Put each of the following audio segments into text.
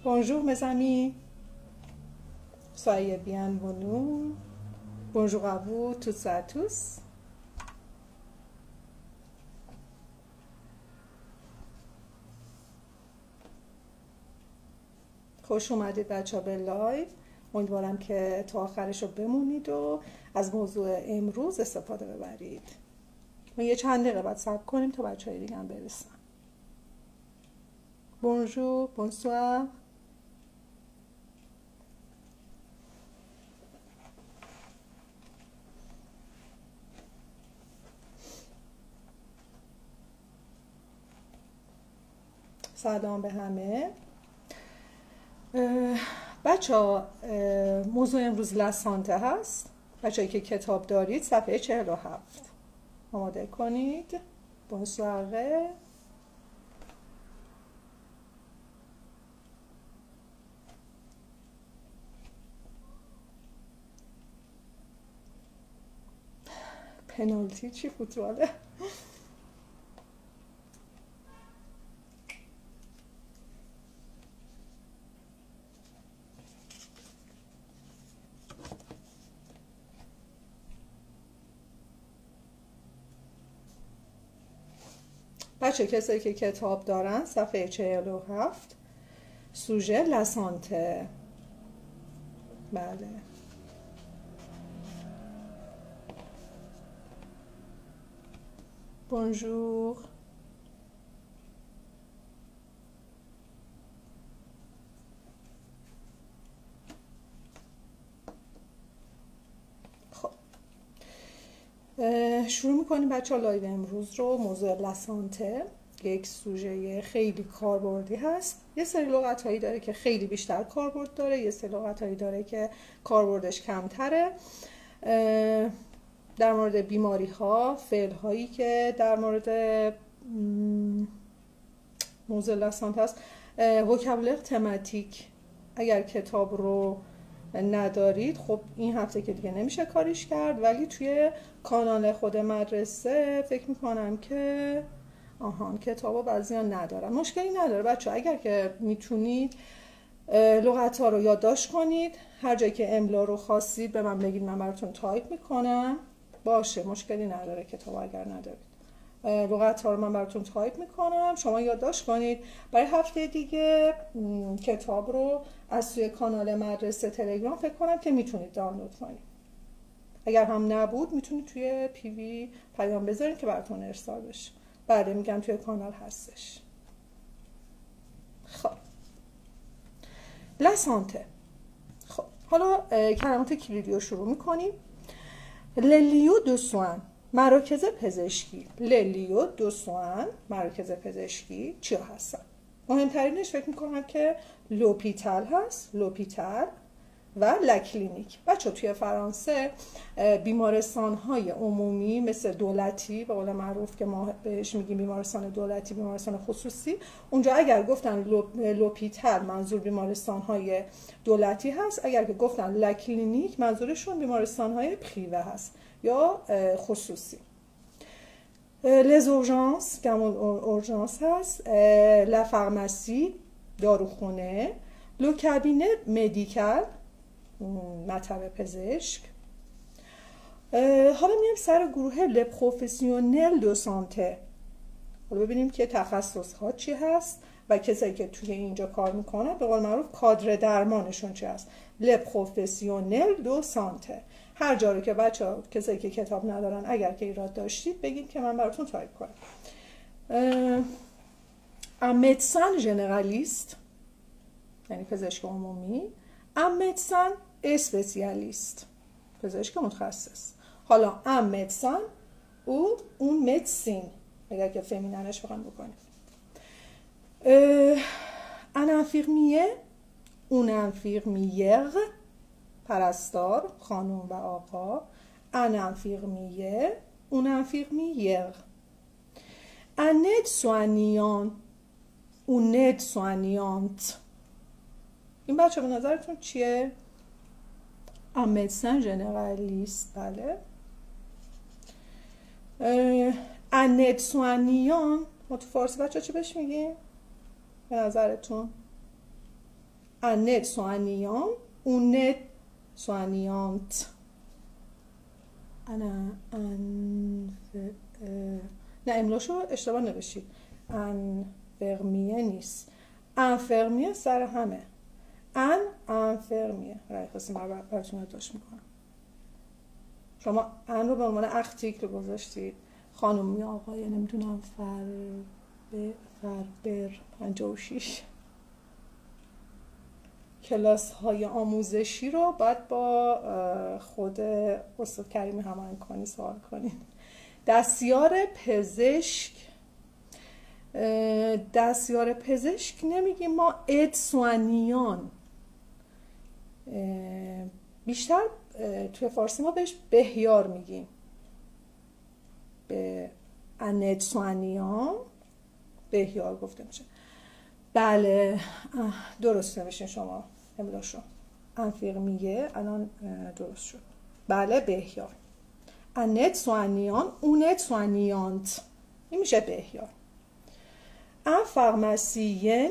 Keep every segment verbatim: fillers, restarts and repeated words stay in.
Bonjour mes amis, soyez bienvenus. Bonjour à vous toutes et à tous. خوش اومدید بچه ها به لایو. امیدوارم که تا آخرش رو بمونید و از موضوع امروز استفاده ببرید. ما یه چند دقیقه بعد صبر کنیم تا بچه های دیگه هم برسن. Bonjour, bonsoir. سلام به همه. بچه ها موضوع امروز لسانته هست. بچه هایی که کتاب دارید صفحه چهل و هفت آماده کنید. بونسواره. پنالتی چی فوتباله؟ بچه کسایی که کتاب دارن صفحه چهل و هفت سوژه لسانته. بله بونژور. خب شروع میکنیم بچه ها لایو امروز رو. موضوع لسانته یک سوژه خیلی کاربردی هست. یه سری لغت هایی داره که خیلی بیشتر کاربرد داره، یه سری لغت هایی داره که کاربردش کمتره. در مورد بیماری ها، فعل هایی که در مورد موضوع لسانته هست. وکابولر تماتیک اگر کتاب رو ندارید خب این هفته که دیگه نمیشه کاریش کرد، ولی توی کانال خود مدرسه فکر میکنم که آهان کتابو بعضیا ندارن. مشکلی نداره بچه، اگر که میتونید لغت ها رو یادداشت کنید، هر جایی که املا رو خواستید به من بگید، من براتون تایپ میکنم. باشه مشکلی نداره، کتاب اگر ندارید لغت ها رو من براتون تایپ میکنم، شما یادداشت کنید. برای هفته دیگه کتاب رو از توی کانال مدرسه تلگرام فکر کنم که میتونید دانلود کنید. اگر هم نبود میتونید توی پی وی پیام بذارید که براتون ارسال بشه. بله میگم توی کانال هستش. خب لسانته. خب حالا کلمات کلیدی رو شروع میکنیم. للیو دو سوان، مراکز پزشکی. للیو دو سوان، مراکز پزشکی چیا هستن؟ مهمترینش فکر میکنم که لوپیتال هست، لوپیتال و لکلینیک. بچه توی فرانسه بیمارستان های عمومی مثل دولتی به قول معروف که ما بهش میگیم بیمارستان دولتی، بیمارستان خصوصی، اونجا اگر گفتن لوپیتال منظور بیمارستان های دولتی هست، اگر که گفتن لکلینیک منظورشون بیمارستان های پریوه هست یا خصوصی. لز اورژانس که همون اورژانس هست. لفارماسی داروخونه. لو کابینه مدیکال مطب پزشک. حالا میایم سر گروه ل پروفسیونل دو سانته. حالا ببینیم که تخصص ها چی هست و کسایی که توی اینجا کار میکنن به قول معروف کادر درمانشون چی هست. ل پروفسیونل دو سانته. هر جا رو که بچه ها کسایی که کتاب ندارن اگر که ایراد داشتید بگید که من براتون تایپ کنم. ام مدسن ژنرالیست یعنی پزشک عمومی. ام مدسن اسپسیالیست پزشک متخصص. حالا ام مدسن او اون مدسین اگر که فمیننش بخوام بکنیم. ان انفیرمیه اون انفیرمیر پرستار خانم و آقا. ان انفیرمیه اون انفیرمیر. ان ند سوانیان اون ند سوانیانت. این بچه به نظرتون چیه؟ ام مدسن ژنرالیست. بله. ان ند سوانیان ما تو فارسی بچه چی بهش میگیم؟ به نظرتون un aide-soignant une aide-soignante انا ان نه املاشو اشتباه نوشید انفرمیه نیست انفرمیه سر همه ان انفرمیه رای خواستیم براتون یادداشت میکنم شما ان رو به عنوان اختیکل گذاشتید خانومی آقای نمیدونم فر ب فر بر پنجاه و شش کلاس های آموزشی رو باید با خود استاد کریمی هماهنگ سوال کنین. دستیار پزشک دستیار پزشک نمیگیم ما ادسوانیان، بیشتر توی فارسی ما بهش بهیار میگیم، به اندسوانیان بهیار گفته میشه. بله درست نوشتین شما املاشو انفرمیه الان درست شد. بله بهیار انت سوانیان اونت سوانیانت این میشه بهیار. ان فارماسیین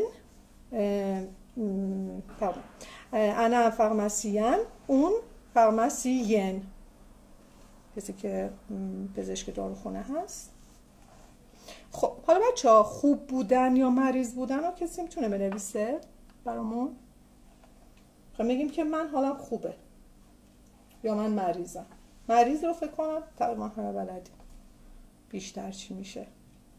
پardon انا فارماسیان اون فارماسیین کسی که پزشک داروخونه هست. خب حالا بچه ها خوب بودن یا مریض بودن رو کسی میتونه بنویسه برامون؟ خب میگیم که من حالم خوبه یا من مریضم. مریض رو فکر کنم تقریبا همه بلدیم بیشتر چی میشه.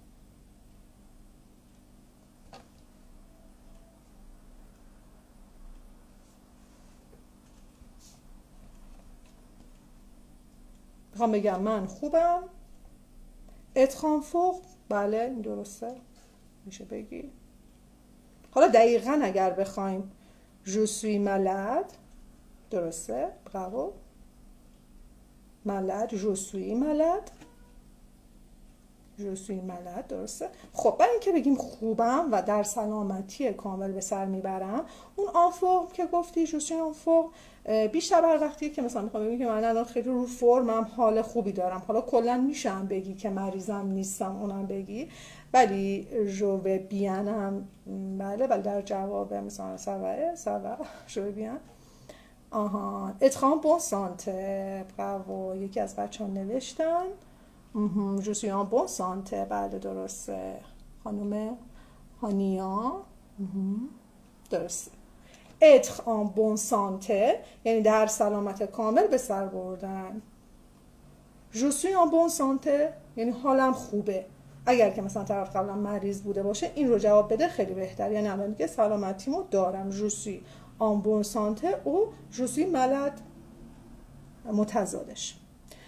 میخوام بگم من خوبم. اتخانفوق بله این درسته میشه بگی. حالا دقیقا اگر بخوایم جسوی ملد درسته براو ملد جسوی ملد جسوی ملد درسته. خب برای اینکه بگیم خوبم و در سلامتی کامل به سر میبرم اون آنفوق که گفتی جسوی آنفوق بیشتر بر وقتیه که مثلا میخوام بگم که من الان خیلی رو فرمم حال خوبی دارم. حالا کلا میشم بگی که مریضم نیستم اونم بگی ولی جو به بیانم بله بله در جواب مثلا سواه سواه جو به بیان آها اتخام بون سانته براو یکی از بچه ها نوشتن جو سوی آن بون سانته بله درسته خانوم هانیا درسته. être en bonne santé یعنی در سلامت کامل به سر بردن. je suis en bonne santé یعنی حالم خوبه. اگر که مثلا طرف قبلا مریض بوده باشه این رو جواب بده خیلی بهتر. یعنی الان میگه سلامتیمو دارم je suis en bonne santé و je suis malade متضادش.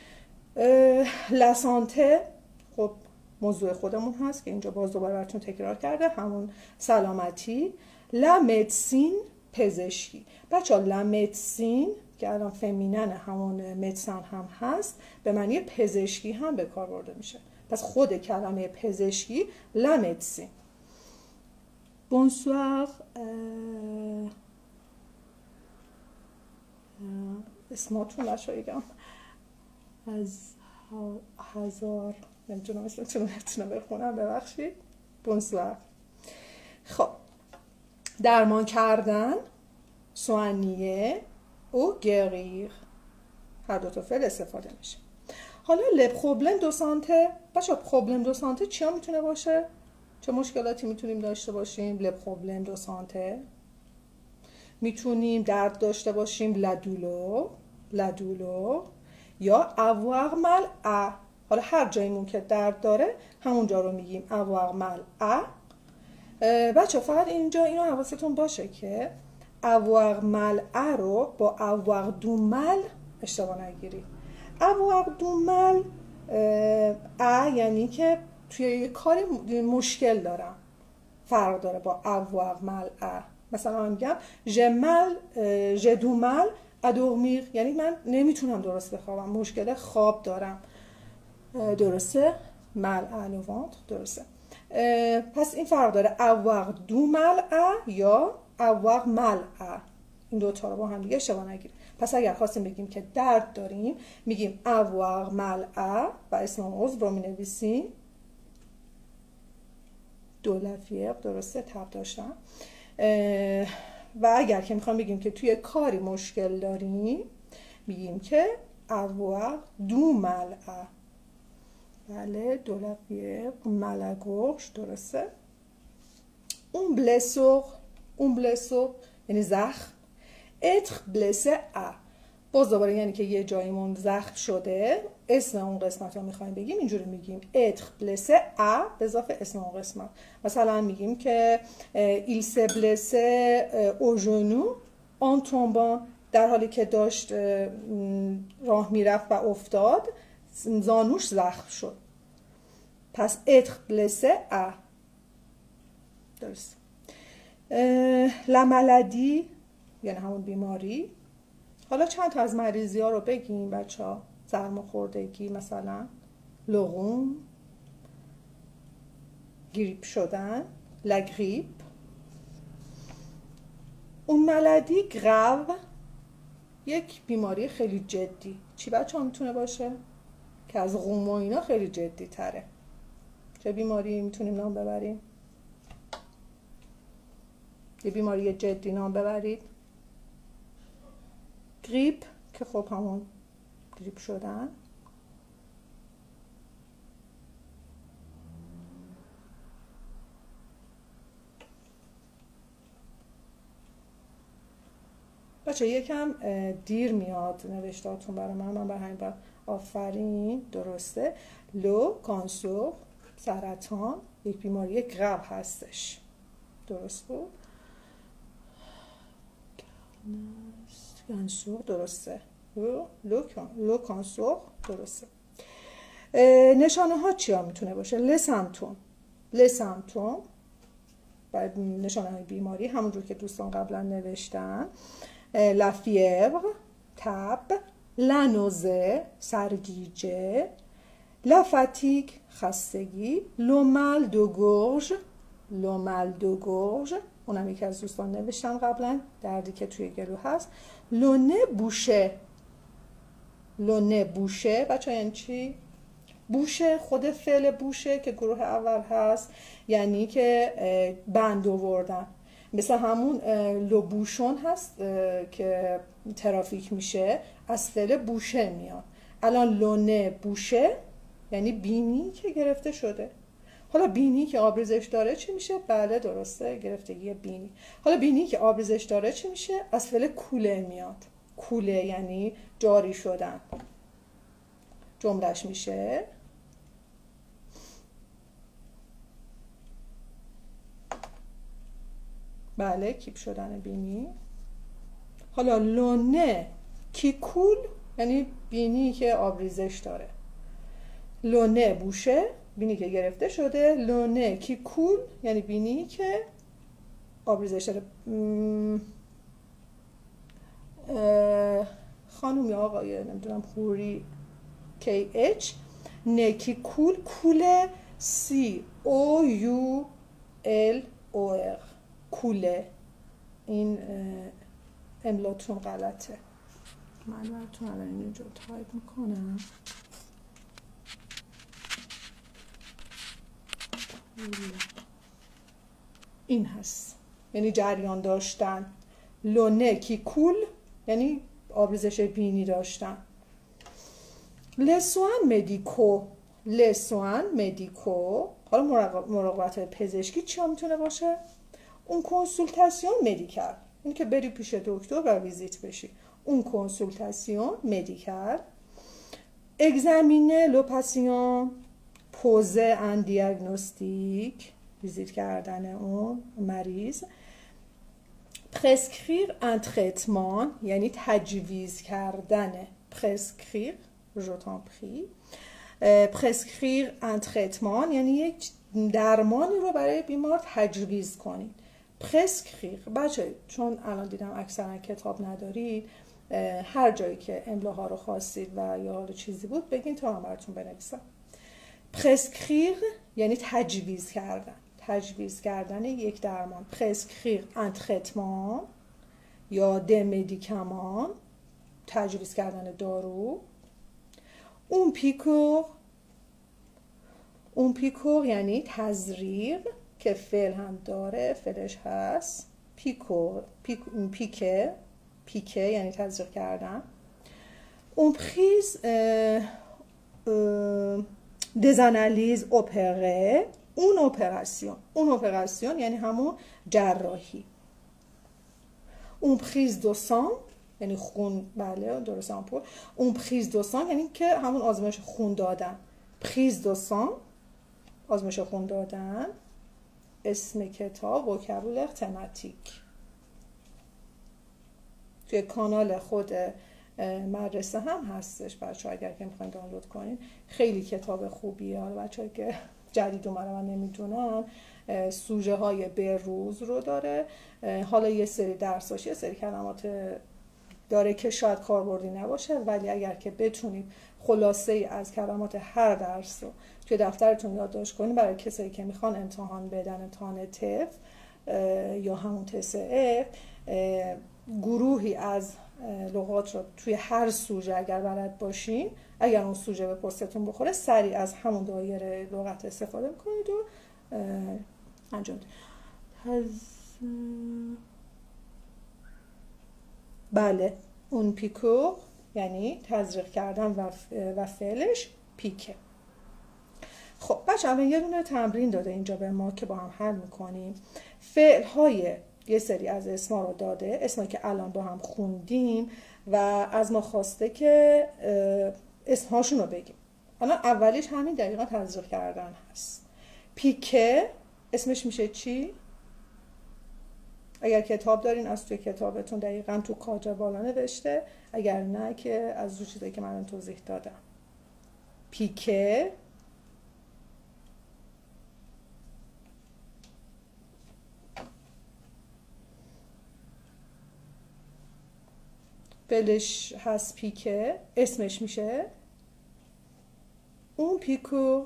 la santé خب موضوع خودمون هست که اینجا باز دوباره براتون تکرار کرده همون سلامتی. la médecine پزشکی. بچه ها لامدسین که الان فمینن همون مدسن هم هست به معنی پزشکی هم به کار برده میشه. پس خود کلمه پزشکی لامدسین. بونسوار اسماتون نشایگم از هزار نمیتونم اسمتون نمیتونم بخونم ببخشید. بونسوار. خب درمان کردن سوانیه و گریر هر دو تا فعل استفاده میشه. حالا ل پروبلم دو سانته بچه پروبلم دو سانته چیا میتونه باشه؟ چه مشکلاتی میتونیم داشته باشیم؟ ل پروبلم دو سانته میتونیم درد داشته باشیم لدولو لدولو یا avoir mal à. حالا هر جایمون که درد داره همونجا رو میگیم avoir mal à. بچه فقط اینجا اینو حواستون باشه که avoir mal à رو با avoir du mal اشتباه نگیرید. avoir du mal à یعنی که توی یه کاری مشکل دارم فرق داره با avoir mal à. مثلا من میگم j'ai mal j'ai du mal à dormir یعنی من نمیتونم درست بخوابم مشکل خواب دارم درسته. mal à le ventre درسته. پس این فرق داره avoir du mal à یا avoir mal à. این دوتا رو با هم دیگه اشتباه نگیرید. پس اگر خواستیم بگیم که درد داریم میگیم avoir mal à و اسم عضو رو می نویسیم دو لفیق درسته تب داشتم و اگر که میخوام بگیم که توی کاری مشکل داریم میگیم که avoir du mal à. بله دو لقیه ملگوش درسته. اون blessure اون blessure یعنی زخم. être blessé à باز دوباره یعنی که یه جایمون زخم شده. اسم اون قسمت رو میخوایم بگیم اینجوری میگیم être blessé à به اضافه اسم اون قسمت. مثلا میگیم که il s'est blessé au genou en tombant در حالی که داشت راه میرفت و افتاد زانوش زخم شد. پس être blessé à درست. la maladie یعنی همون بیماری. حالا چند تا از مریضی ها رو بگیم بچه ها. سرماخوردگی مثلا لغوم، گریپ شدن، لگریپ. اون ملدی گراو یک بیماری خیلی جدی. چی بچه ها میتونه باشه؟ که از غوم و اینا خیلی جدی تره. چه بیماری میتونیم نام ببریم؟ یه بیماری جدی نام ببرید. گریپ که خب همون گریپ شدن. بچه یکم دیر میاد نوشتاتون برای من من برای همین بر آفرین درسته. لو کانسور سرطان یک بیماری گرو هستش. درست بود؟ کانسور درسته. لو لو کانسور درسته. نشانه ها چیا میتونه باشه؟ لسمتوم لسمتوم بعد نشانه های بیماری همونجور که دوستان قبلا نوشتن. لافیبر تب، لانوزه سرگیجه، لافاتیگ خستگی، لومال دو گورژ لومال دو گورژ اونم یکی از دوستان نوشتن قبلا دردی که توی گلو هست. لونه بوشه لونه بوشه بچه یعنی چی؟ بوشه خود فعل بوشه که گروه اول هست یعنی که بند آوردن. مثل همون لوبوشون هست که ترافیک میشه از فعل بوشه میاد. الان لونه بوشه یعنی بینی که گرفته شده. حالا بینی که آبریزش داره چی میشه؟ بله درسته گرفتگی بینی. حالا بینی که آبریزش داره چی میشه؟ از فعل کوله میاد. کوله یعنی جاری شدن. جملهش میشه بله کیپ شدن بینی. حالا لونه کی کول یعنی بینی که آبریزش داره. لونه بوشه بینی که گرفته شده. لونه کی کول یعنی بینی که آبریزش داره. خانم یا آقای نمیدونم خوری کی اچ نکی کول کوله سی او یو ال او ار کوله. این املاتون غلطه. من براتون الان اینجا تایپ میکنم. این هست یعنی جریان داشتن. لونه کی کول یعنی آبریزش بینی داشتن. لسوان مدیکو لسوان مدیکو حالا مراقبت پزشکی چی میتونه باشه؟ اون کنسولتاسیون مدیکال این که بری پیش دکتر و ویزیت بشی. اون کنسولتاسیون مدیکال. اگزامینه لو پاسیون پوزه ان دیاگنوستیک ویزیت کردن اون مریض. پرسکریر ان تریتمان یعنی تجویز کردن. پرسکریر je t'en prie. پرسکریر ان تریتمان یعنی یک درمانی رو برای بیمار تجویز کنید. پرسکریر بچه چون الان دیدم اکثرا کتاب ندارید هر جایی که املاها رو خواستید و یا حالا چیزی بود بگین تا من براتون بنویسم. پرسکریر یعنی تجویز کردن. تجویز کردن یک درمان. پرسکریر ان تریتمان یا د مدیکامان تجویز کردن دارو. اون پیکور اون پیکور یعنی تزریق که فعل هم داره فعلش هست پیکو پیک پیکه پیکه یعنی تزریق کردن. اون پریز des analyses opérées اون اپراسیون اون اپراسیون یعنی همون جراحی. اون پریز دو سان یعنی خون، بله درست آمپول. اون پریز دو سان یعنی که همون آزمایش خون دادن. پریز دو سان آزمایش خون دادن. اسم کتاب وکابولر تماتیک توی کانال خود مدرسه هم هستش بچه‌ها، اگر که میخواین دانلود کنین. خیلی کتاب خوبیه. حالا بچه‌ها که جدید اومدن و نمیدونن، سوژه های به روز رو داره. حالا یه سری درساش یه سری کلمات داره که شاید کاربردی نباشه، ولی اگر که بتونید خلاصه ای از کلمات هر درس رو توی دفترتون یادداشت کنید، برای کسایی که میخوان امتحان بدن، امتحان تف یا همون تسعه، گروهی از لغات رو توی هر سوژه اگر بلد باشین، اگر اون سوژه به پستتون بخوره، سریع از همون دایره لغت استفاده میکنید و انجام دید. بله اون پیکو یعنی تزریق کردن و, و فعلش پیکه. خب بچه الان یه دونه تمرین داده اینجا به ما که با هم حل میکنیم. فعل های یه سری از اسما رو داده، اسمایی که الان با هم خوندیم، و از ما خواسته که اسمهاشون رو بگیم. الان اولیش همین دقیقا تزریق کردن هست. پیکه اسمش میشه چی؟ اگر کتاب دارین از توی کتابتون دقیقا تو کادر بالا نوشته، اگر نه که از دو چیزایی که من توضیح دادم. پیکه فعلش هست پیکه، اسمش میشه اون پیکو.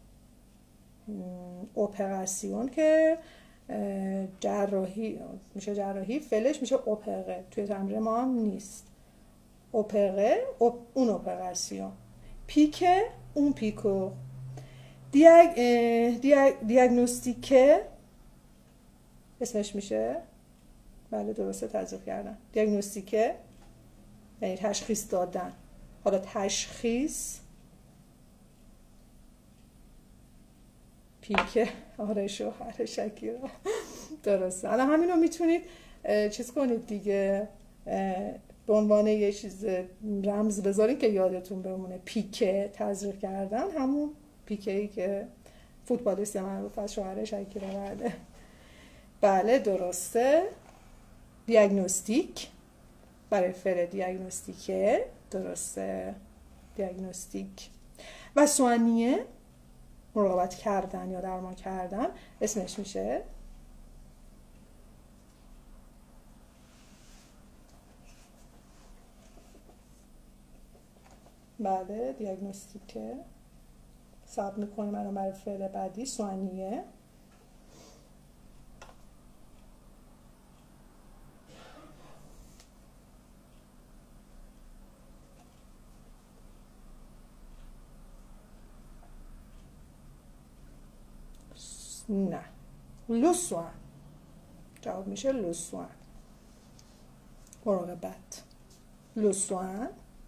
اپراسیون که جراحی میشه، جراحی فعلش میشه اپره. توی تمرین ما هم نیست. اپره اون اپراسیون. پیکه اون پیکو. دیاگ دیاگ دیاگنوستیکه اسمش میشه، بله درسته تزریق کردن. دیاگنوستیکه یعنی تشخیص دادن. حالا تشخیص پیکه آره شوهر شکیرا درسته. الان همین رو میتونید چیز کنید دیگه، به عنوان یه چیز رمز بذارید که یادتون بمونه. پیکه تزریق کردن همون پیکه‌ای که فوتبالیست معروف از شوهر شکیرا. بله بله درسته. دیاگنوستیک برای فعل دیاگنوستیکه، درسته دیاگنوستیک. و سوانیه مراقبت کردن یا درمان کردن، اسمش میشه بله دیاگنوستیکه. ثبت میکنیم الان برای فعل بعدی سوانیه. نه لوسوان جواب میشه لوسوان. مراقبت لوسوان.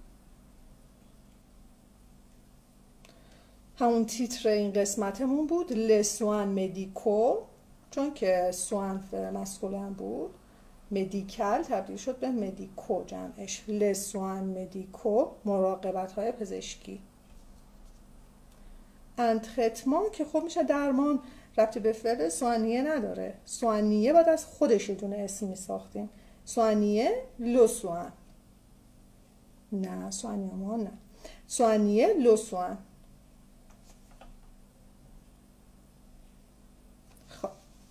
همون تیتر این قسمتمون بود لسوان مدیکو، چون که سوان مسکولن بود، مدیکال تبدیل شد به مدیکو جمعش. لسوان مدیکو مراقبت های پزشکی. انترتمان که خب میشه درمان، ربطی به فعل. سوانیه نداره. سوانیه باید از خودش یه دونه اسم میساختیم. سوانیه لوسوان. نه سوانیه ما نه. سوانیه لوسوان. خب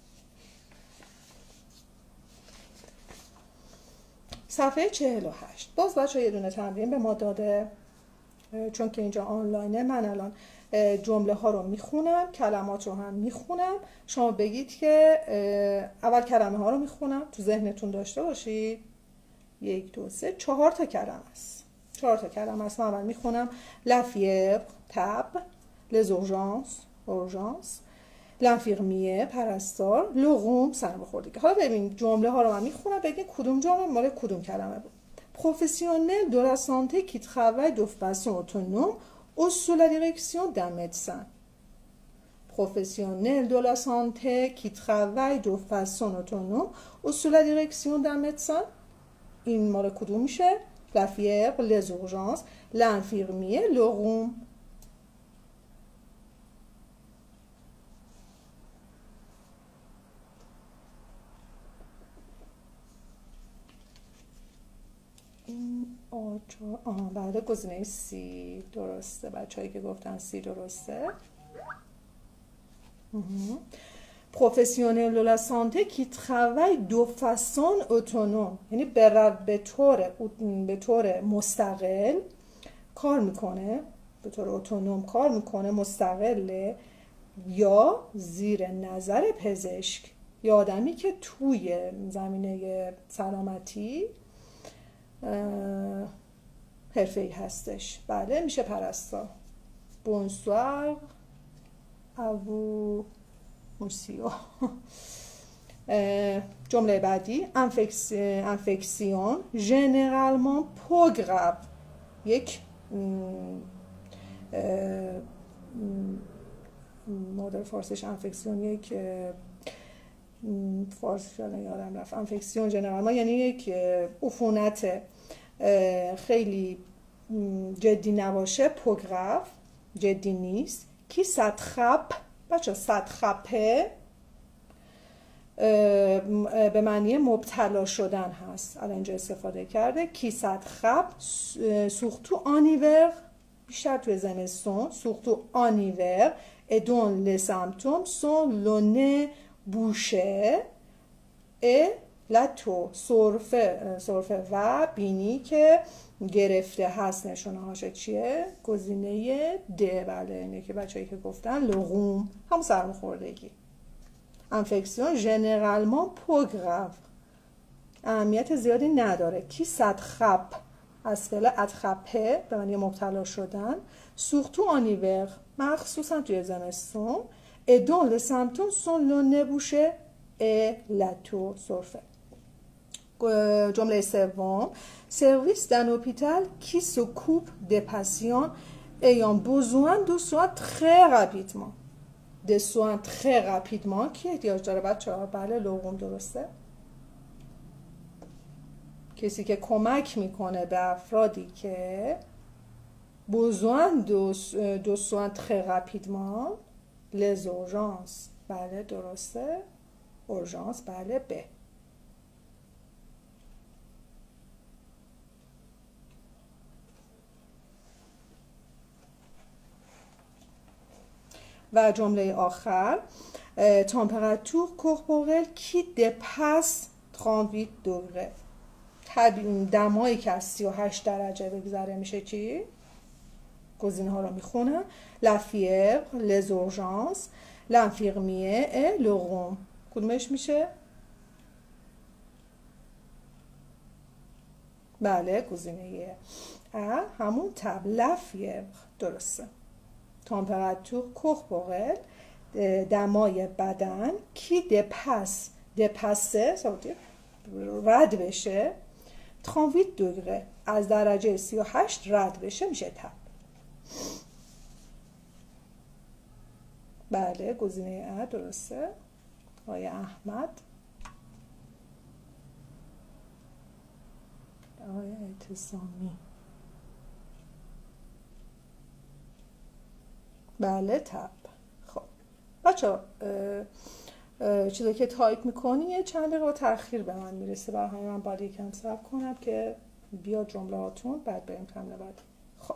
صفحه چهل و هشت باز بچه یه دونه تمرین به ما داده، چون که اینجا آنلاینه. من الان جمله ها رو میخونم، کلمات رو هم میخونم. شما بگید که اول کلمه ها رو میخونم، تو ذهنتون داشته باشید. یک دو سه چهار تا کلمه است. چهار تا کلمه است. من اول میخونم. La fièvre تب. Les urgences urgences. لنفیرمیه پرستار، لغوم سرماخوردگی. حالا ببین جمله ها رو من میخونم بگین کدوم جمله مال کدوم کلمه بود. Professionnel de la santé qui travaille de façon autonome ou sous la direction d'un médecin. Professionnel de la santé qui travaille de façon autonome ou sous la direction d'un médecin. این مال کدوم میشه؟ La fièvre, les urgences, l'infirmier, le rhume. آه بله گزینه سی درسته. بچه هایی که گفتن سی درسته. Professionnel de la santé qui travaille de façon autonome یعنی به طور به طور مستقل کار میکنه، به طور اتونوم کار میکنه، مستقله یا زیر نظر پزشک یا آدمی که توی زمینه سلامتی حرفه‌ای هستش. بله میشه پرستار. بونسوار ابو موسیو. جمله بعدی انفکسیون ژنرالمون پوگراب یک مادر فارسیش انفکسیون یک فارسی شده یادم رفت. انفکسیون ژنرالمون یعنی یک عفونت خیلی جدی نباشه. پوگراف جدی نیست. کی صدخب بچه صدخبه به معنی مبتلا شدن هست. الان اینجا استفاده کرده. کی صدخب سوختو آنیور بیشتر توی زمستون. سوختو آنیور ادون لسامتوم سون لونه بوشه ا لاتو سرفه سرفه و بینی که گرفته هست. نشونه هاش چیه؟ گزینه د. بله اینه که بچه‌ای که گفتن لغوم هم سرماخوردگی. انفکسیون ژنرالمون پوگراو اهمیت زیادی نداره. کی صدخب از فعل اتخبه به معنی مبتلا شدن. سوختو آنیور مخصوصا توی زمستون. ادون لسامتوم سون لونه بوشه ا لاتو سرفه. جمله سوم سرویس d'un hôpital qui s'occupe des patients ayant besoin de soins très rapidement. des soins très rapidement کی احتیاج داره بچه‌ها؟ بله لغوم درسته. کسی که کمک میکنه به افرادی که besoin de de soins très rapidement. les urgences بله درسته. urgence بله ب. و جمله آخر تمپراتور کورپورل کی دپاس بیست و هشت دوگره دمایی که از سی و هشت درجه بگذره میشه چی؟ گزینه ها رو میخونم. la fièvre les urgences l'infirmier et le rhume. کدومش میشه؟ بله گزینه ا همون تب la fièvre درسته. تمپراتور کورپورل دمای بدن کی دپاس دپاسه رد بشه بیست و هشت دوگره از درجه سی و هشت رد بشه میشه تب. بله گزینه ا درسته. آقای احمد. آقای اعتصامی. بله تب. خب بچه چیزی که تایپ میکنی یه چند دقیقه با تأخیر به من میرسه، برای همین من باید یکم صبر کنم که بیاد جمله هاتون بعد بریم کامل بعد. خب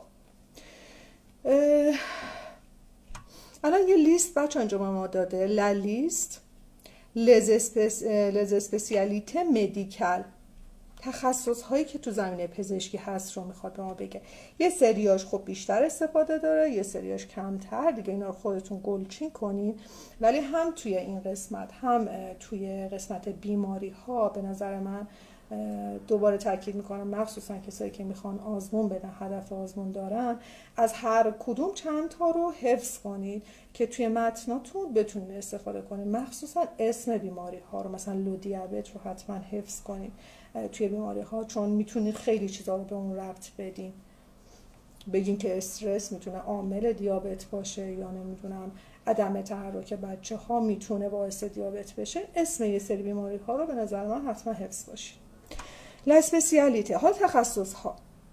الان یه لیست بچه اینجا به ما داده. لا لیست لز اسپسیالیته مدیکال تخصص هایی که تو زمینه پزشکی هست رو میخواد به ما بگه. یه سریاش خب بیشتر استفاده داره، یه سریاش کمتر، دیگه اینا رو خودتون گلچین کنین. ولی هم توی این قسمت هم توی قسمت بیماری ها به نظر من دوباره تاکید میکنم مخصوصا کسایی که میخوان آزمون بدن، هدف آزمون دارن، از هر کدوم چند تا رو حفظ کنید که توی متناتون بتونید استفاده کنید. مخصوصا اسم بیماری ها رو، مثلا لو دیابت رو حتما حفظ کنید توی بیماری ها، چون میتونید خیلی چیزا رو به اون ربط بدین. بگین که استرس میتونه عامل دیابت باشه، یا نمیدونم عدم تحرک بچه ها میتونه باعث دیابت بشه. اسم یه سری بیماری ها رو به نظر من حتما حفظ باشید. لاسپسیالیته ها، تخصص ها: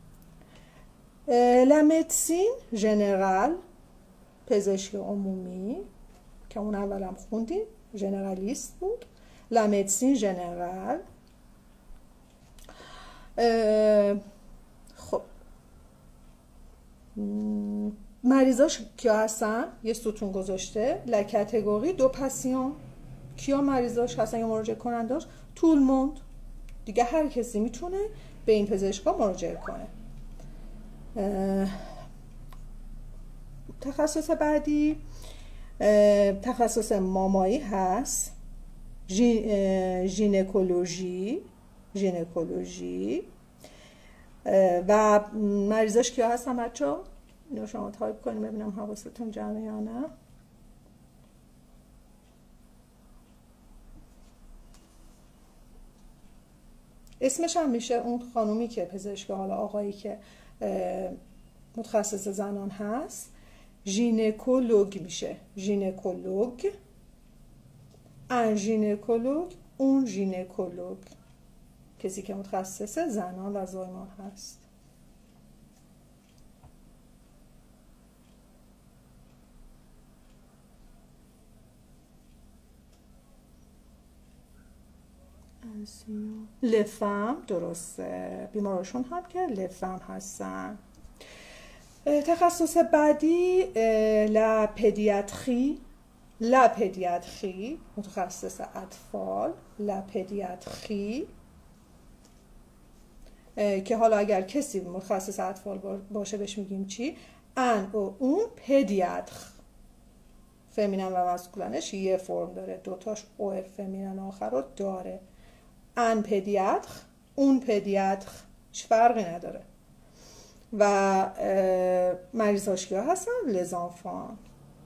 لا مدیسین ژنرال، پزشکی عمومی که اون اولم خوندیم، ژنرالیست بود. لا مدیسین ژنرال. خب مریضاش کیا هستن؟ یه ستون گذاشته لا کاتگوری دو پاسیون. کیا مریضاش هستن یا مراجعه کننداش؟ طول موند. دیگه هر کسی میتونه به این پزشکا مراجعه کنه. تخصص بعدی تخصص مامایی هست، ژینکولوژی. ژینکولوژی و مریضاش کیا هستن بچه‌ها؟ اینو شما تایپ کنید ببینم حواستون جمعه یا نه. اسمش هم میشه اون خانومی که پزشک، حالا آقایی که متخصص زنان هست، ژینکولوگ میشه. ژینکولوگ، ان ژینکولوگ، اون ژینکولوگ، کسی که متخصص زنان و زایمان هست. لفم، درسته، بیمارشون هم که لفم هستن. تخصص بعدی لا پدیاتری. لا پدیاتری، متخصص اطفال. لا پدیاتری که حالا اگر کسی متخصص اطفال باشه بهش میگیم چی؟ ان و اون پدیاتر. فمینن و ماسکولینش یه فرم داره، دوتاش او فمینن آخر رو داره. ان پدیاتر، اون پدیاتر، هیچ فرقی نداره. و مریضاش کیا هستن؟ لزانفان.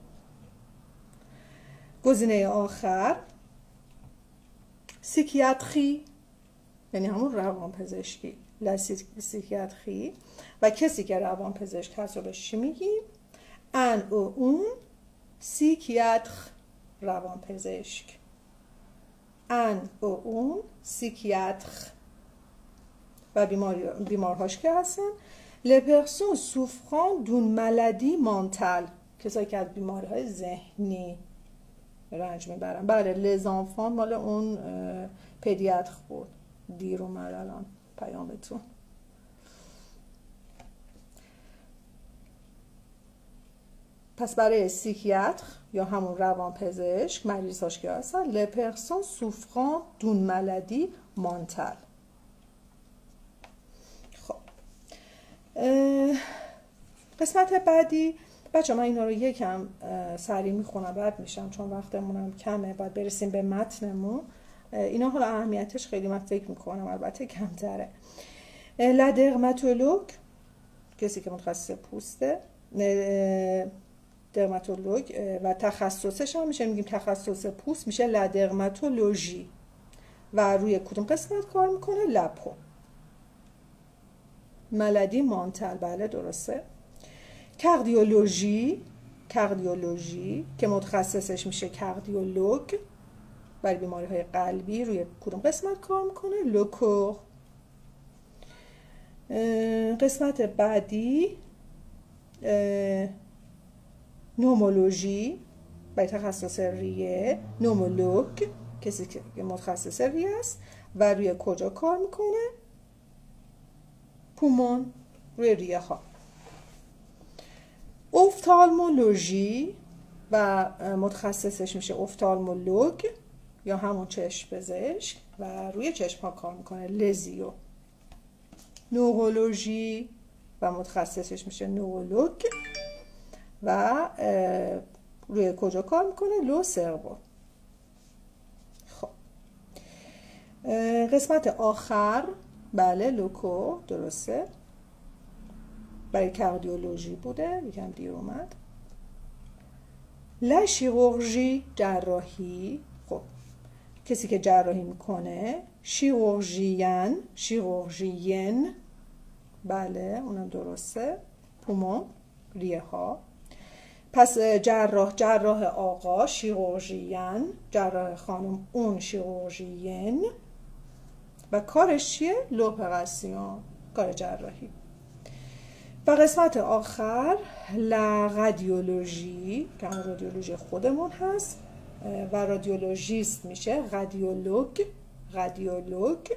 گزینه آخر سیکیاتری، یعنی همون روان پزشکی. سیکیاتری و کسی که روان پزشک هست رو بهش چی میگیم؟ ان او اون سیکیاتر، روان پزشک. ان او اون سیکیاتر. و بیمار بیمارهاش که هستن؟ les personnes souffrant d'une maladie mentale، کسایی که از بیماری‌های ذهنی رنج میبرن. بله، لزانفان مال اون پدیاتر بود، دیر اومد الان پیامتون. پس برای سیکیاتر یا همون روان پزشک مریضاش که هستن les personnes souffrant d'une maladie mentale. خب قسمت بعدی بچه من اینا رو یکم سریع میخونم بعد میشم چون وقتمونم کمه، باید برسیم به متنمون. اینا حالا اهمیتش خیلی من فکر میکنم البته کمتره. لا درماتولوگ، کسی که متخصص پوسته، درماتولوگ و تخصصش هم میشه میگیم تخصص پوست میشه لا درماتولوژی. و روی کدوم قسمت کار میکنه؟ لپو. ملدی مانتل، بله درسته. کاردیولوژی، کاردیولوژی که متخصصش میشه کاردیولوگ، برای بیماری های قلبی روی کدوم قسمت کار میکنه؟ لوکور. قسمت بعدی نومولوژی، برای تخصص ریه. نومولوگ کسی که متخصص ریه است و روی کجا کار میکنه؟ پومون، روی ریه ها. افتالمولوژی و متخصصش میشه افتالمولوگ یا همون چشم پزشک و روی چشم ها کار میکنه. لزیو. نورولوژی و متخصصش میشه نورولوگ و روی کجا کار میکنه؟ لو سربو. خب قسمت آخر بله لوکو درسته، برای کاردیولوژی بوده، یکم دیر اومد. لا شیروژی جراحی، خب کسی که جراحی میکنه شیروژیان، شیروژین بله اونم درسته. پومون ریه ها. پس جراح جراح آقا شیروژیان، جراح خانم اون شیروژین و کارش چیه؟ لوپراسیون، کار جراحی. و قسمت آخر لا رادیولوژی که همون رادیولوژی خودمون هست و رادیولوژیست میشه رادیولوگ، رادیولوگ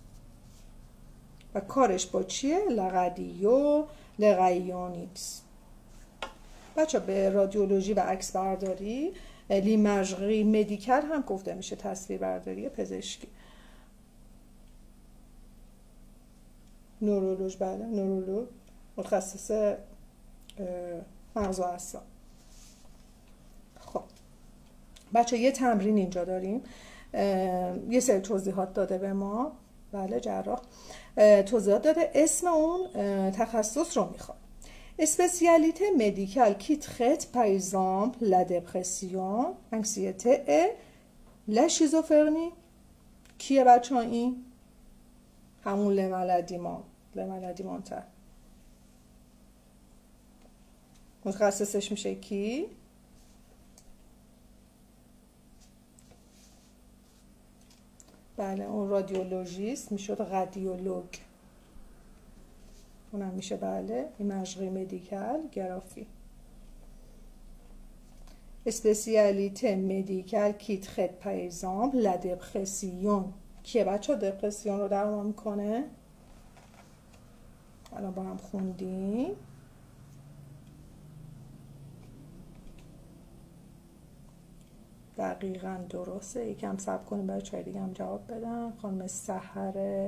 و کارش با چیه؟ لا رادیو لرایونیکس. بچه به رادیولوژی و عکس برداری لیماژری مدیکال هم گفته میشه، تصویر برداری پزشکی. نورولوژ بله نورولوژ متخصص مغز و اعصاب. خب بچه یه تمرین اینجا داریم، یه سری توضیحات داده به ما، بله جراح توضیحات داده، اسم اون تخصص رو میخواد. اسپسیالیته مدیکال کی تریت par exemple la dépression, anxiété et la schizophrénie. کیه بچه ها این؟ همون لمالادیمان، لمالادیمان تر متخصصش میشه کی؟ بله اون رادیولوژیست میشد رادیولوگ، اونم میشه بله ایماژری مدیکال گرافی. اسپسیالیته مدیکال کی تریت par exemple la dépression. کیه بچه ها دپرسیون رو درمان میکنه؟ الان با هم خوندیم. دقیقاً درسته، یکم صبر کنیم برای چای دیگه هم جواب بدم. خانم سحر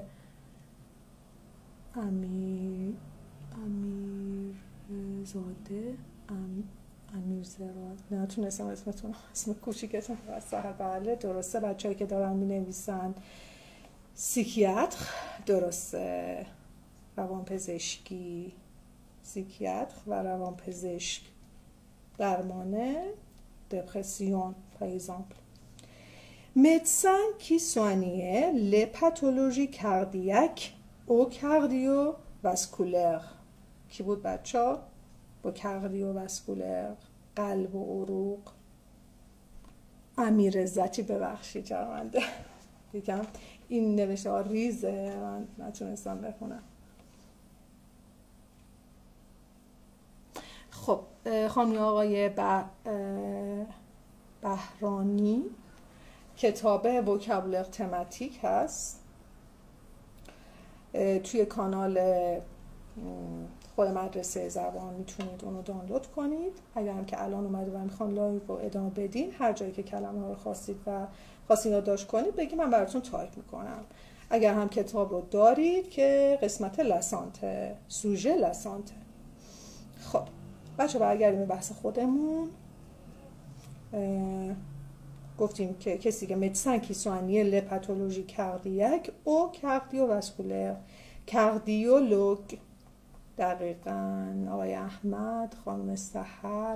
امیر امیر زاده ام امیر زراد، نتونستم اسمتون اسم کوچیکتون سحر بله درسته. بچه‌ای که دارن می‌نویسن سیکیاتر درسته، روانپزشکی، سیکیاتر و روانپزشک درمان dépression par exemple. Médecin qui soignait les pathologies cardiaques ou cardiovasculaires. کی بود بچه ها؟ با کاردیوواسکولر، قلب و عروق. امیر عزتی ببخشید جرمنده دیگم این نوشته ها ریزه من نتونستم بخونم. خب خانمی آقای بهرانی کتاب وکابولر تماتیک هست، توی کانال خود مدرسه زبان میتونید اونو دانلود کنید. اگر هم که الان اومده و میخوان لایو رو ادامه بدین، هر جایی که کلمه ها رو خواستید و خواستین یادداشت کنید بگید من براتون تایپ میکنم. اگر هم کتاب رو دارید که قسمت لسانته، سوژه لسانته. خب بچه برگردیم به بحث خودمون. گفتیم که کسی که médecin qui soigne les pathologies cardiaques ou cardiovasculaires، کاردیولوگ دقیقاً آقای احمد، خانم سحر،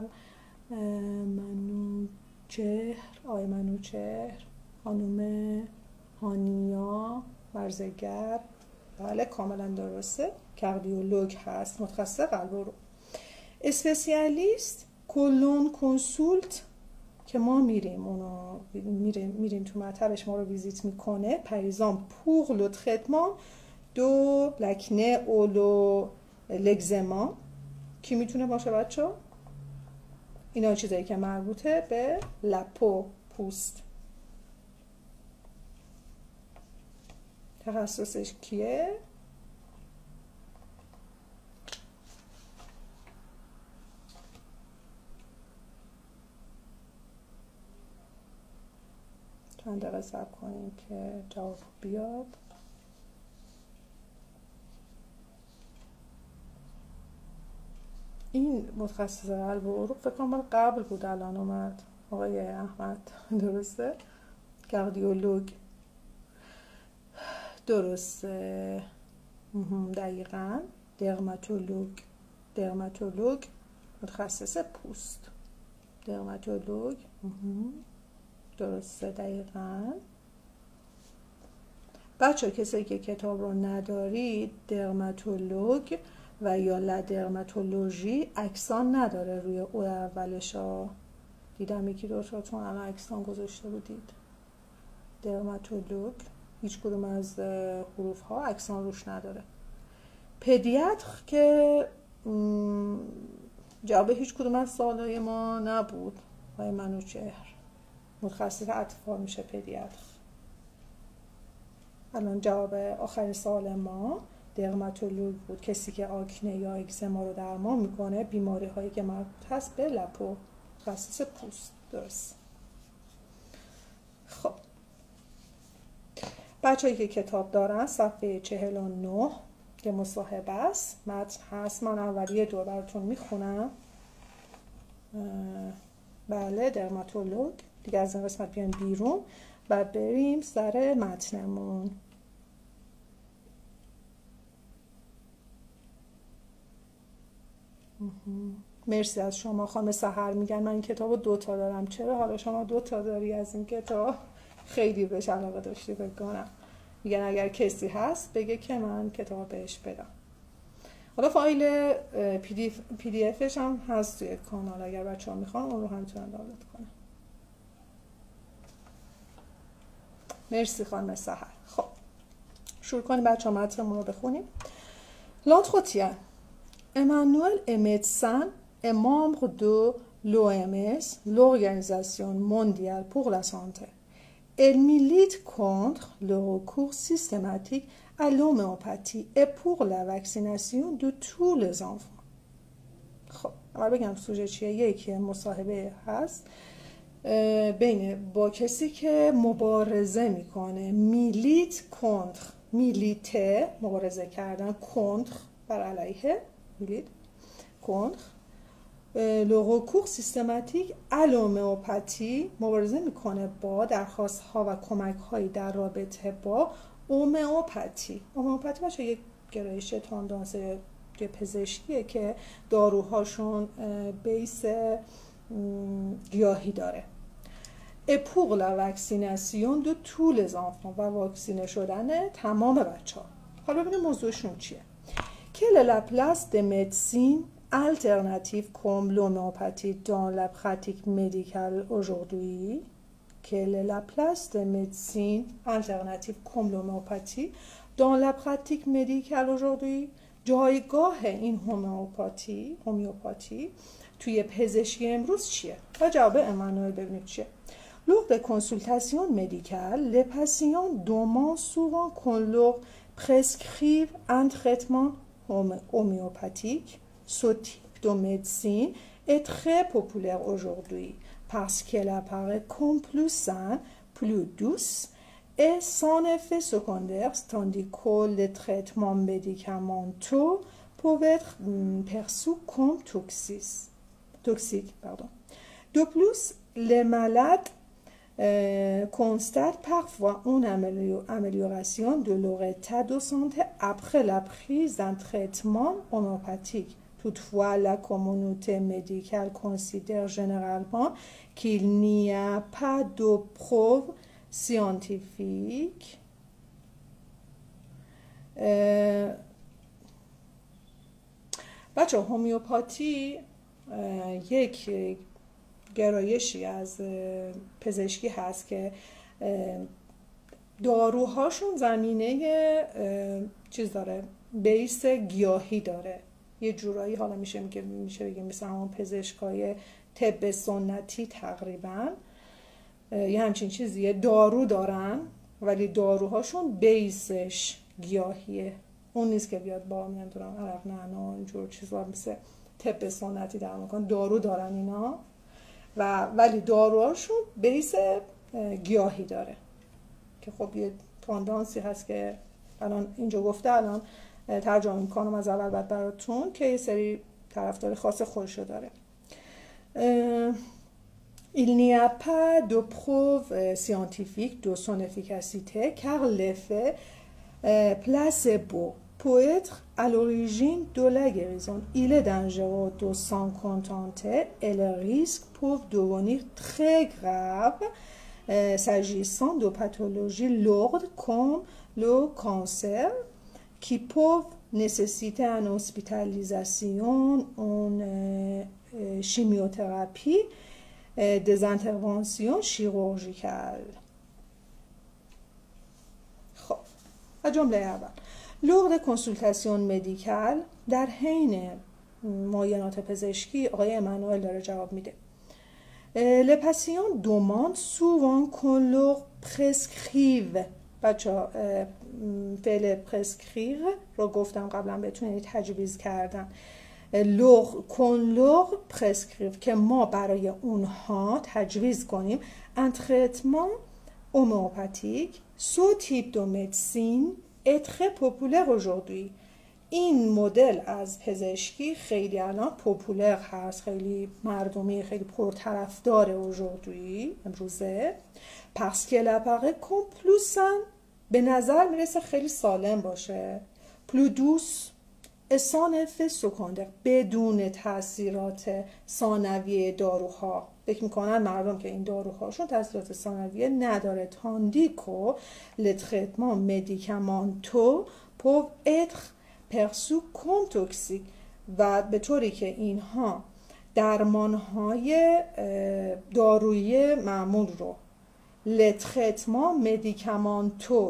منوچهر، آقای منوچهر، خانم هانیا مرزگر، بله کاملا درسته، کاردیولوگ هست، متخصص قلب و عروق. اسپسیالیست کلون کنسولت که ما میریم اونو میریم میریم تو مطبش ما رو ویزیت میکنه. پریزان پور لو تریتمان دو لکنه اولو لگزما. کی میتونه باشه بچه؟ اینا چیزایی که مربوطه به لپو، پوست. تخصصش کیه؟ چند دقیقه صبر کنیم که جواب بیاد. این متخصص قلب و عروق فکر کنم قبل بود الان اومد آقای احمد درسته؟ کاردیولوگ. درسته، دقیقاً. درماتولوگ، درماتولوگ متخصص پوست. درماتولوگ، درسته، دقیقاً. بچه کسی که کتاب رو ندارید، درماتولوگ و یا لدرماتولوژی اکسان نداره روی او اولش ها. دیدم یکی دو تاتون الان اکسان گذاشته بودید. درماتولوگ هیچ کدوم از حروف ها اکسان روش نداره. پدیاتر که جواب هیچ کدوم از سوالای ما نبود. های منوچهر متخصص اطفال میشه پدیاتر. الان جواب آخر سوال ما درماتولوگ بود، کسی که آکنه یا اگزما رو درمان میکنه، بیماری هایی که مربوط هست به لب و متخصص پوست. درست. خب بچه‌ای که کتاب دارن صفحه چهل و نه که مصاحبه است متن هست، من اولیه دور براتون میخونم. بله، درماتولوگ. دیگه از این قسمت بیایم بیرون و بریم سر متنمون. مرسی از شما. خانم سحر میگن من این کتاب رو دو تا دارم. چرا حالا شما دو تا داری از این کتاب؟ خیلی بهش علاقه داشتی بکنم. میگن اگر کسی هست بگه که من کتاب بهش بدم. حالا فایل پی دی, پی دی افش هم هست توی کانال، اگر بچه ها میخوان اون رو هم میتونن دانلود کنن. مرسی خانم سحر. خب شروع کنیم بچه ها متنمون رو بخونیم. L'entretien. Emmanuel est médecin et membre de l'O M S, l'Organisation mondiale pour la santé. Elle milite contre le recours systématique à l'homéopathie et pour la vaccination de tous les enfants. خب اول بگم سوژه چیه. یکی مصاحبه هست بین با کسی که مبارزه میکنه. میلیت کنتر، میلیته مبارزه کردن، کنتر بر علیه، میلیت کنتر le recours systématique à l'homéopathie، مبارزه میکنه با درخواست ها و کمک هایی در رابطه با اومئوپاتی. اومئوپاتی باشه یک گرایش تاندانس پزشکیه که داروهاشون بیس گیاهی داره. et pour la vaccination de tous les enfants، و واکسینه شدن تمام بچه ها. حالا ببینیم موضوعشون چیه. quelle est la place des médecines alternatives comme l'homéopathie dans la pratique médicale aujourd'hui? Quelle est la place des médecines alternatives comme l'homéopathie dans la pratique médicale aujourd'hui? جایگاه این هومیوپاتی هومیوپاتی توی پزشکی امروز چیه؟ و جواب امانوئل ببینید چیه. Lors des consultations médicales, les patients demandent souvent qu'on leur prescrive un traitement homéopathique. Ce type de médecine est très populaire aujourd'hui parce qu'elle apparaît comme plus saine, plus douce et sans effet secondaire, tandis que les traitements médicamenteux peuvent être perçus comme toxiques. toxiques pardon. De plus, les malades Euh, constate parfois une amélioration de leur état de santé après la prise d'un traitement homéopathique. Toutefois, la communauté médicale considère généralement qu'il n'y a pas de preuves scientifiques بچه هومیوپاتی یک گرایشی از پزشکی هست که داروهاشون زمینه چیز داره، بیس گیاهی داره. یه جورایی حالا میشه میگه میشه بگیم مثلا همون پزشکای طب سنتی تقریبا یه همچین چیزیه. دارو دارن ولی داروهاشون بیسش گیاهیه. اون نیست که بیاد با نمیدونم عرق نعنا اینجور چیزا مثل طب سنتی درمان میکنن. دارو دارن اینا و ولی داروهاشون بیس گیاهی داره که خب یه تاندانسی هست که الان اینجا گفته، الان ترجمه میکنم از اول بعد براتون که یه سری طرفدار خاص خودشو داره. Il n'y a pas de preuve scientifique de son efficacité car l'effet placebo peut être à l'origine de la guérison. Il est dangereux de s'en contenter et les risques peuvent devenir très graves euh, s'agissant de pathologies lourdes comme le cancer qui peuvent nécessiter une hospitalisation, une euh, chimiothérapie, euh, des interventions chirurgicales. خب و جمله اول lors de consultation médicale در حین معاینات پزشکی آقای امانوئل داره جواب میده. Les patients demandent souvent qu'on leur prescrive. بچه ها فعل پرسکریو رو گفتم قبلا بهتون، یعنی تجویز کردن. لور کن لور پرسکریو که ما برای اونها تجویز کنیم un traitement homéopathique. Ce type de médecine est très populaire aujourd'hui. این مدل از پزشکی خیلی الان پوپولر هست، خیلی مردمی، خیلی پرطرفدار aujourd'hui امروزه. parce qu'elle apparaît comme plus sain، به نظر میرسه خیلی سالم باشه. plus douce et sans effet secondaire، بدون تاثیرات ثانویه داروها. فکر میکنن مردم که این داروهاشون تاثیرات ثانویه نداره. tandis que les traitements médicamenteux peuvent être perçus comme toxiques، و به طوری که اینها درمانهای دارویی معمول رو les traitements médicamenteux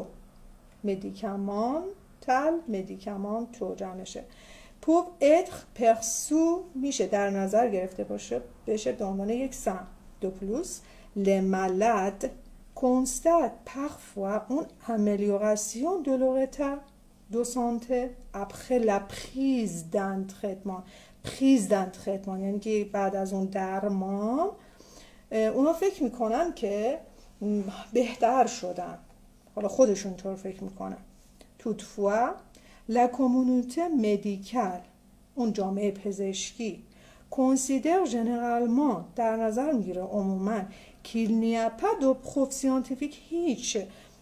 médicamental médicamental جمعشه peuvent être perçus میشه در نظر گرفته باشه بشه به عنوان یک سم. de plus les malades constatent parfois une amélioration de leur état de santé après la prise d'un traitement. prise d'un traitement یعنی که بعد از اون درمان اونا فکر میکنن که بهتر شدن، حالا خودشون طور فکر میکنن. toutefois la communauté médicale، اون جامعه پزشکی، considère généralement، در نظر میگیره عموما qu'il n'y a pas de preuve scientifique، هیچ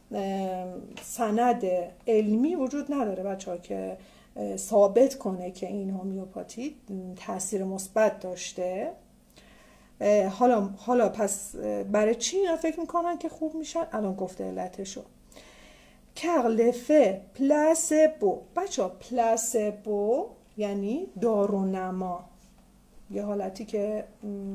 سند علمی وجود نداره بچه ها که ثابت کنه که این هومیوپاتی تاثیر مثبت داشته. حالا حالا پس برای چی اینا فکر میکنن که خوب میشن؟ الان گفته علتشو. car l'effet placebo، بچه ها پلاسبو یعنی دارونما، یه حالتی که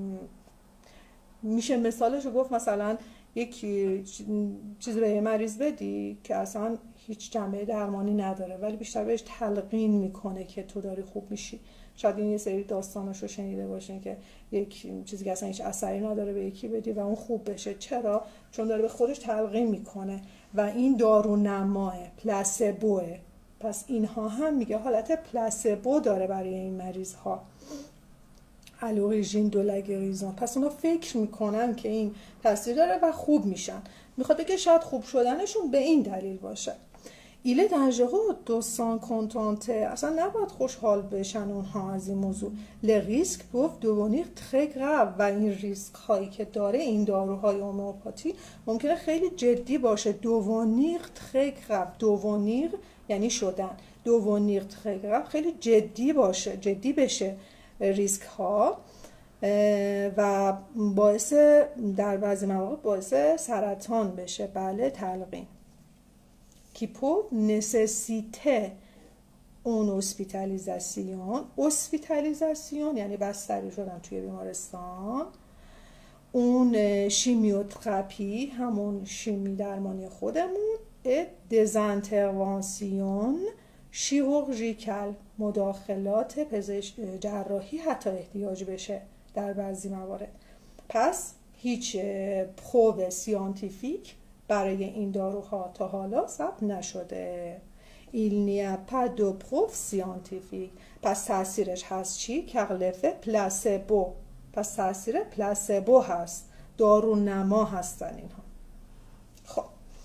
میشه مثالشو گفت مثلا یک چیزی به یه مریض بدی که اصلا هیچ جنبه درمانی نداره ولی بیشتر بهش تلقین میکنه که تو داری خوب میشی. شاید این یه سری داستاناشو شنیده باشین که یک چیزی که اصلا هیچ اثری نداره به یکی بدی و اون خوب بشه. چرا؟ چون داره به خودش تلقین میکنه و این دارونماه، پلاسبوه. پس اینها هم میگه حالت پلاسبو داره برای این مریض ها. à l'origine de la guérison. پس اونا فکر میکنن که این تاثیر داره و خوب میشن. میخواد بگه شاید خوب شدنشون به این دلیل باشه. il est dangereux de s'en contenter، اصلا نباید خوشحال بشن اونها از این موضوع. les risques peuvent devenir très graves، و این ریسک هایی که داره این داروهای هومیوپاتی ممکنه خیلی جدی باشه. devenir très grave، devenir یعنی شدن، devenir très grave خیلی جدی باشه، جدی بشه ریسک ها و باعث در بعضی مواقع باعث سرطان بشه. بله، تلقین. qui peut nécessiter une hospitalisation، hospitalisation یعنی بستری شدن توی بیمارستان. اون شیمیوتراپی همون شیمی درمانی خودمون. et des interventions chirurgicales، مداخلات پزشک جراحی حتی احتیاج بشه در بعضی موارد. پس هیچ پروو سیانتیفیک برای این داروها تا حالا ثبت نشده. il n'y a pas de preuve scientifique. پس تاثیرش هست چی؟ car l'effet placebo، پس تاثیر پلاسبو هست، دارونما هستن اینها. خب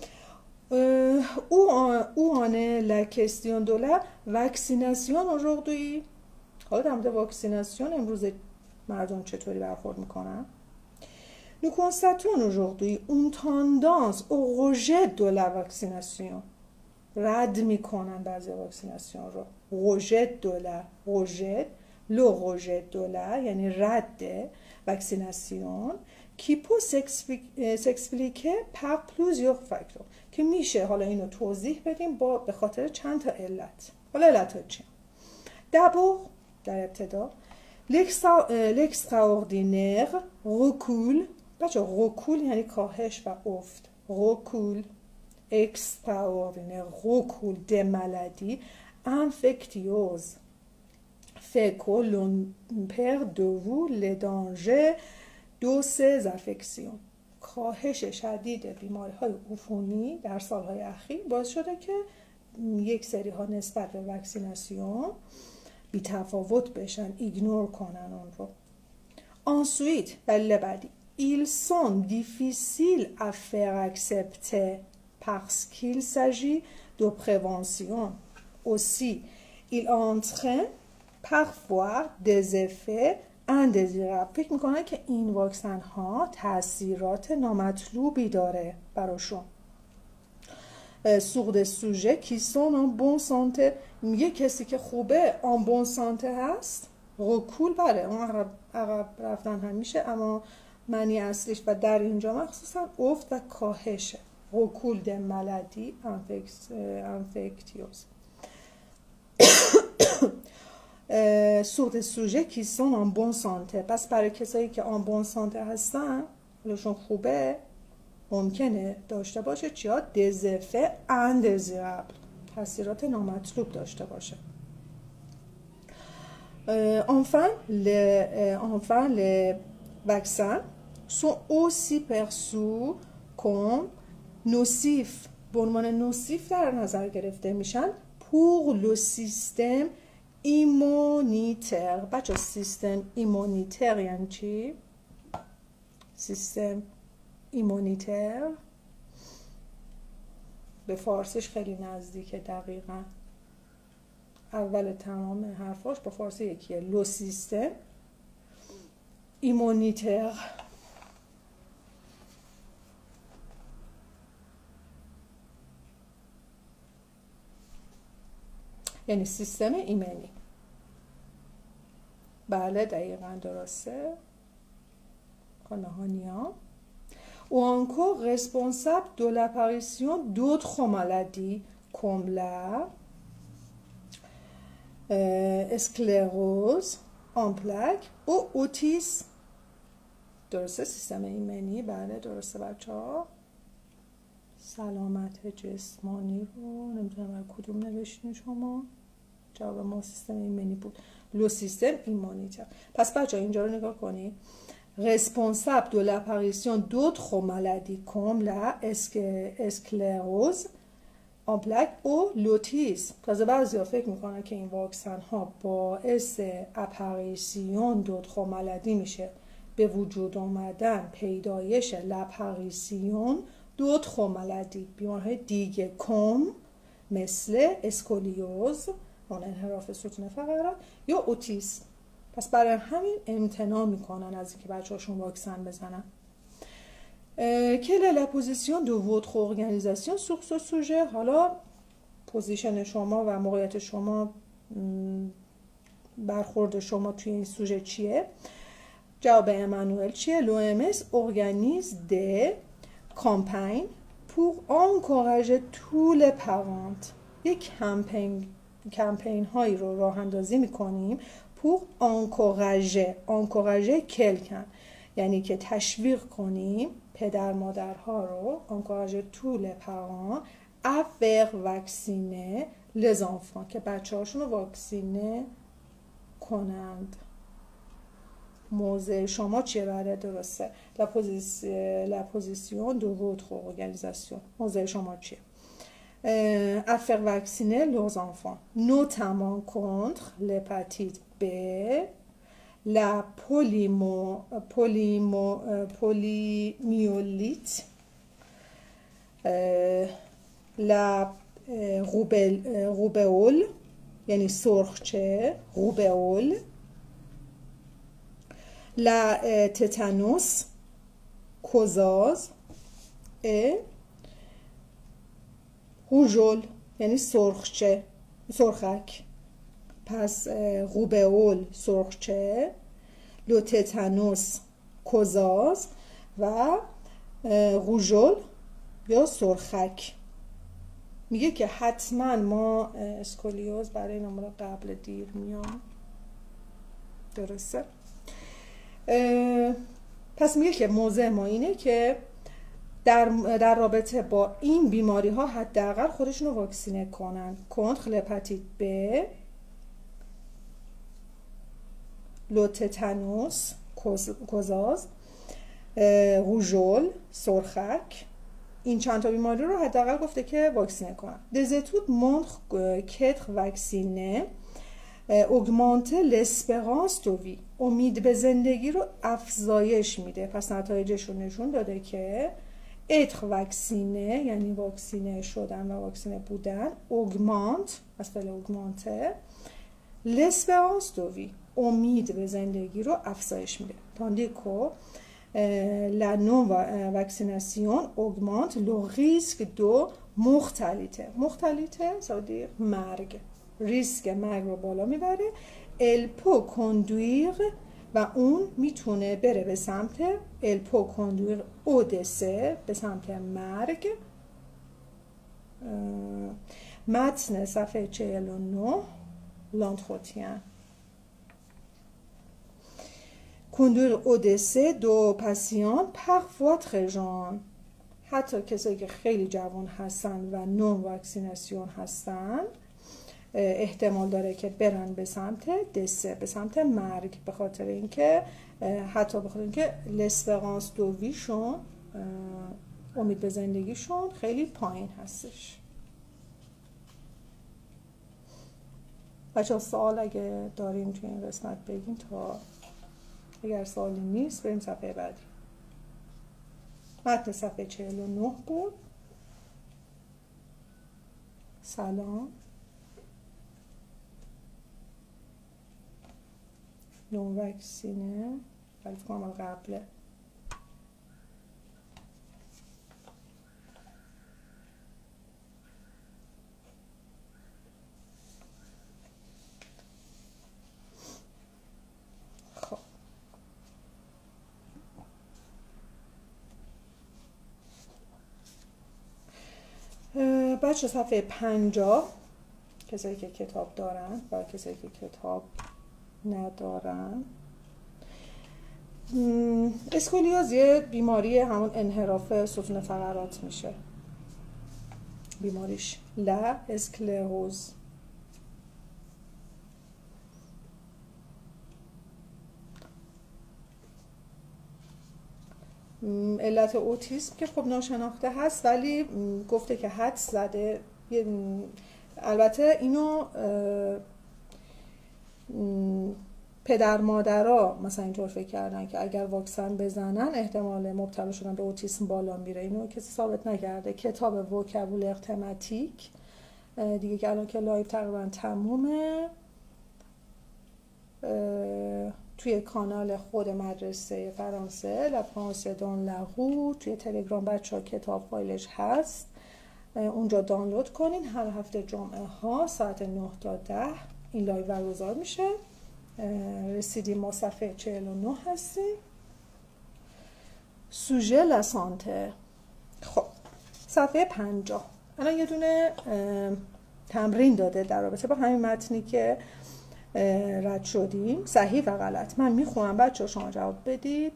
او آنه la question de la vaccination aujourd'hui. حالا در مورد واکسیناسیون امروز مردم چطوری برخورد میکنن؟ Nous constatons aujourd'hui une tendance au rejet de la vaccination. رد میکنن بعضی واکسیناسیون رو. رژت دولا، رژت لو رژت دولا یعنی رد واکسیناسیون کی پو سکسپلیکه پر پلوزیور فاکتور که میشه حالا اینو توضیح بدیم با به خاطر چند تا علت. حالا علت ها چیه؟ دبور در ابتدا l'extraordinaire recul، بچه recul یعنی کاهش و افت، recul extraordinaire recul des maladies infectieuses fait que l'on perd de vue les dangers de ces affections. کاهش شدید بیماری های عفونی در سالهای اخیر باعث شده که یک سری ها نسبت به واکسیناسیون بی تفاوت بشن، ایگنور کنن اون رو. ensuite دلیل بعدی ils sont difficiles à faire accepter parce qu'il s'agit de prévention. Aussi il entraîne parfois des effets indésirables. فکر میکنن که این واکسن ها تاثیرات نامطلوبی داره براشون. sur des sujets qui sont en bonne santé. میگه کسی که خوبه en bonne santé هست رکول بله اون عقب, عقب رفتن هم میشه، اما معنی اصلیش و در اینجا مخصوصا افت و کاهشه. رکول ده ملدی انفکتیوز sur des sujets qui sont en bonne santé. پس برای کسایی که en bonne santé هستن حالشون خوبه ممکنه داشته باشه چیا؟ des effets indésirables، تاثیرات نامطلوب داشته باشه. enfin les enfin les vaccins sont aussi perçus comme nocifs، به عنوان نوسیف در نظر گرفته میشن pour le système immunitaire. بچه سیستم ایمونیتر یعنی چی؟ سیستم ایمونیتر به فارسیش خیلی نزدیکه، دقیقا اول تمام حرفاش با فارسی یکیه. لو سیستم ایمونیتر یعنی سیستم ایمنی. بله دقیقا درسته. خانهانیان ou encore responsable de l'apparition d'autres maladies comme la euh, sclérose en plaques ou autisme. درسته سیستم ایمنی. بله درسته بچه ها. سلامت جسمانی رو نمیدونم بر کدوم نوشتین شما. جواب ما سیستم ایمنی بود. لو سیستم ایمونیتر. پس بچه ها اینجا رو نگاه کنید. responsable de l'apparition d'autres maladies comme la sclérose en plaques ou l'autisme. تازه بعضی ها فکر میکنن که این واکسن ها باعث اپاریسیون d'autres maladies میشه، به وجود آمدن پیدایش l'apparition d'autres maladies، بیماریهای دیگه کم مثل اسکولیوز اون انحراف ستون فقرات یا اوتیسم. پس برای همین امتناع میکنن از اینکه بچه‌هاشون واکسن بزنن. quelle est la position de votre organisation sur ce sujet؟ حالا پوزیشن شما و موقعیت شما، برخورد شما توی این سوژه چیه؟ جواب امانوئل چیه؟ l'O M S organise des campagnes pour encourager tous les parents. یک کمپین کمپین هایی رو راه اندازی میکنیم pour encourager encourager quelqu'un یعنی که تشویق کنیم پدر مادرها رو encourager tous les parents à faire vacciner les enfants که بچه هاشون رو واکسینه کنند. موضع شما چیه؟ بله درسته. la position la position de votre organisation. موضع شما چیه؟ à faire vacciner leurs enfants notamment contre l'hépatite B, la polymo, polymo, polymyélite, euh, la euh, roubel, euh, roubeole, یعنی سرخچه روبئول، la euh, tétanos, کوزاز et rougeole یعنی سرخچه، سرخک. پس روبئول سرخچه، لو تتانوس کوزاز و روژول یا سرخک. میگه که حتما ما اسکولیوز برای نمره قبل دیر میام. درسته؟ پس میگه که موضع ما اینه که در در رابطه با این بیماری ها حداقل خودشون رو واکسینه کنن. کنتر هپاتیت ب، لو تتانوس کوزاز، روژول سرخک، این چند تا بیماری رو حداقل گفته که واکسینه کنن. des études montrent qu'être vacciné augmente l'espérance de vie. امید به زندگی رو افزایش میده. پس نتایجش رو نشون داده که être vacciné یعنی واکسینه شدن و واکسینه بودن augmente از فعل augmente l'espérance de vie، امید به زندگی رو افزایش میده. tandis que la non-vaccination augmente le risque de mortalité. mortalité ça veut dire مرگ. ریسک مرگ رو بالا میبره. elle peut conduire و اون میتونه بره به سمت elle peut conduire au décès، به سمت مرگ. متن صفحه چهل و نه l'entretien. conduire au décès de patients parfois très jeunes. حتی کسایی که خیلی جوان هستن و نون واکسیناسیون هستن احتمال داره که برن به سمت دسه، به سمت مرگ، به خاطر اینکه حتی به خاطر اینکه لسپرانس دو ویشون، امید به زندگیشون خیلی پایین هستش. بچه سوال اگه داریم توی این قسمت بگین، تا اگر سوالی نیست بریم صفحه بعدی. متن صفحه چهل و نه بود. سلام. نون وکسینه ولی فکر کنم قبله. خب بچه صفحه پنجاه، کسایی که کتاب دارن و کسایی که کتاب ندارن. اسکولیوز یه بیماری همون انحراف ستون فقرات میشه. بیماریش لا اسکلروز. علت اوتیسم که خب ناشناخته هست، ولی گفته که حدس زده. البته اینو پدر مادرها مثلا اینطور فکر کردن که اگر واکسن بزنن احتمال مبتلا شدن به اوتیسم بالا میره. اینو کسی ثابت نکرده. کتاب وکابولر تماتیک دیگه که الان که لایو تقریبا تمومه، توی کانال خود مدرسه فرانسه لا فرانسه دان لا رو، توی تلگرام بچه ها کتاب فایلش هست، اونجا دانلود کنین. هر هفته جمعه ها ساعت نه تا ده این لایو برگزار میشه. رسیدیم ما صفحه چهل و نه هستیم. سوژه لا سانته. خب صفحه پنجاه الان یه دونه تمرین داده در رابطه با همین متنی که رد شدیم، صحیح و غلط. من میخونم بچه شما جواب بدید.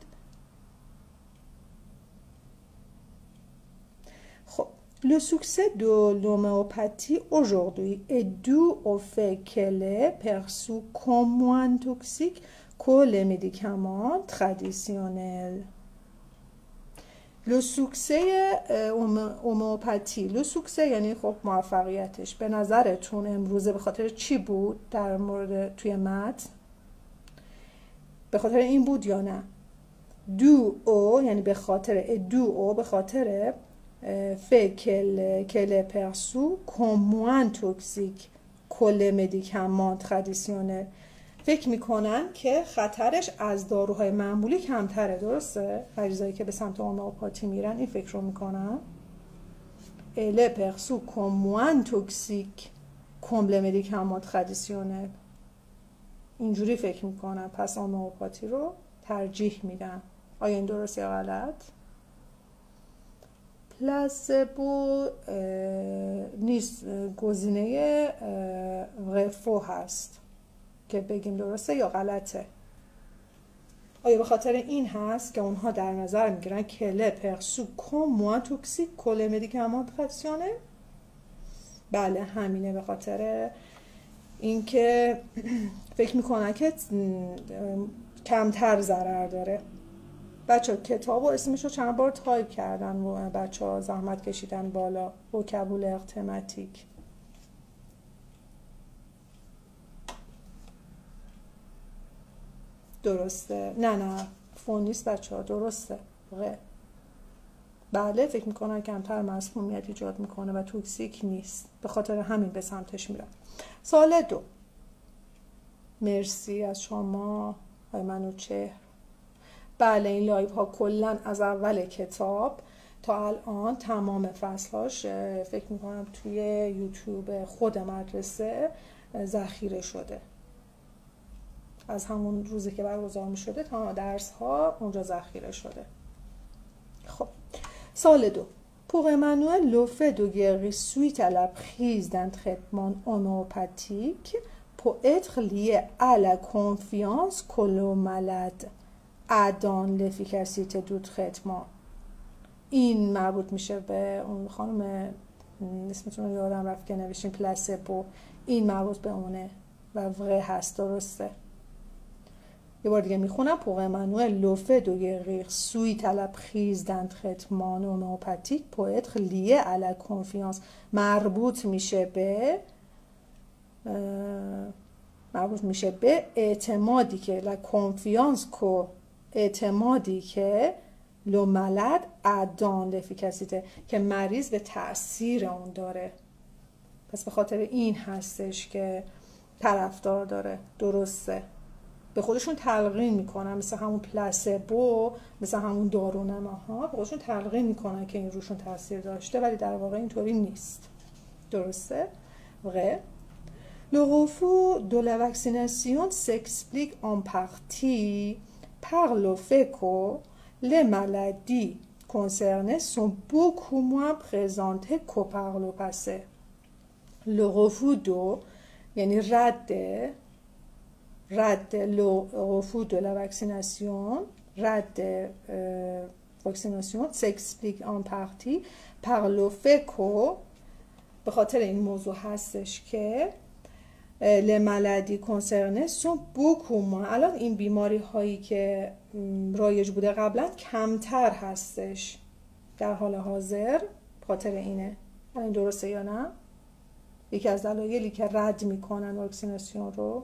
خب le succès de l'homéopathie aujourd'hui est dû au fait qu'elle est perçue comme moins toxique que les médicaments traditionnels. Le succès homéopathie، le succès یعنی خب موفقیتش. به نظرتون امروزه به خاطر چی بود در مورد توی متن؟ به خاطر این بود یا نه؟ دو او یعنی به خاطر دو او به خاطر fait qu'elle est perçue comme moins toxique que les médicaments traditionnels. فکر میکنن که خطرش از داروهای معمولی کمتره. درسته؟ مریضایی که به سمت هومیوپاتی میرن این فکر رو میکنن. elle est perçue comme moins toxique comme les médicaments traditionnels. اینجوری فکر میکنن، پس هومیوپاتی رو ترجیح میدن. آیا این درست یا غلط؟ پلاسبو نیست، گزینه غفو هست که بگیم درسته یا غلطه. آیا به خاطر این هست که اونها در نظر میگیرن کله پرسو کم موان توکسیک کل مدیکامان ترادیسیونل؟ بله همینه، به خاطر اینکه فکر میکنن که کمتر ضرر داره. بچه ها کتاب و اسمش رو چند بار تایپ کردن و بچه ها زحمت کشیدن بالا. وکبولر تماتیک. درسته؟ نه نه فون نیست بچه ها، درسته غ. بله فکر میکنن کمتر مسمومیت ایجاد میکنه و توکسیک نیست، به خاطر همین به سمتش میرن. سوال دو. مرسی از شما های منوچهر. بله این لایو ها کلن از اول کتاب تا الان تمام فصلهاش فکر میکنم توی یوتیوب خود مدرسه ذخیره شده. از همون روزی که برگزار می شده تا درس ها اونجا ذخیره شده. خب سال دو. Pour Emmanuel, le fait de guérir suite à la prise d'un traitement homéopathique peut être lié à la confiance que le malade a dans l'efficacité du traitement. این مربوط میشه به اون خانم اسمتون رو یادم رفت که نوشتیم پلاسبو. این مربوط به اونه و وقع هست، درسته؟ یه بار دیگه میخونم. Pour Emmanuel, le fait de guérir suite à la prise d'un traitement homéopathique peut être lié à la confiance. مربوط میشه به مربوط میشه به اعتمادی که la confiance que اعتمادی که le malade a dans l'efficacité که مریض به تأثیر اون داره. پس به خاطر این هستش که طرفدار داره، درسته؟ به خودشون تلقین میکنن، مثل همون پلاسبو، مثل همون دارونماها، به خودشون تلقین میکنن که این روشون تاثیر داشته، ولی در واقع اینطوری نیست، درسته؟ vrai. Le refus de la vaccination s'explique en partie par le fait que les maladies concernées sont beaucoup moins présentées que par le passé. Le refus de یعنی رد رد le refus de la vaccination رد vaccination s'explique en partie par le fait que به خاطر این موضوع هستش که les maladies concernées sont beaucoup moins. الان این بیماری هایی که رایج بوده قبلا کمتر هستش در حال حاضر، خاطر اینه. این درسته یا نه؟ یکی از دلایلی که رد میکنن واکسیناسیون رو.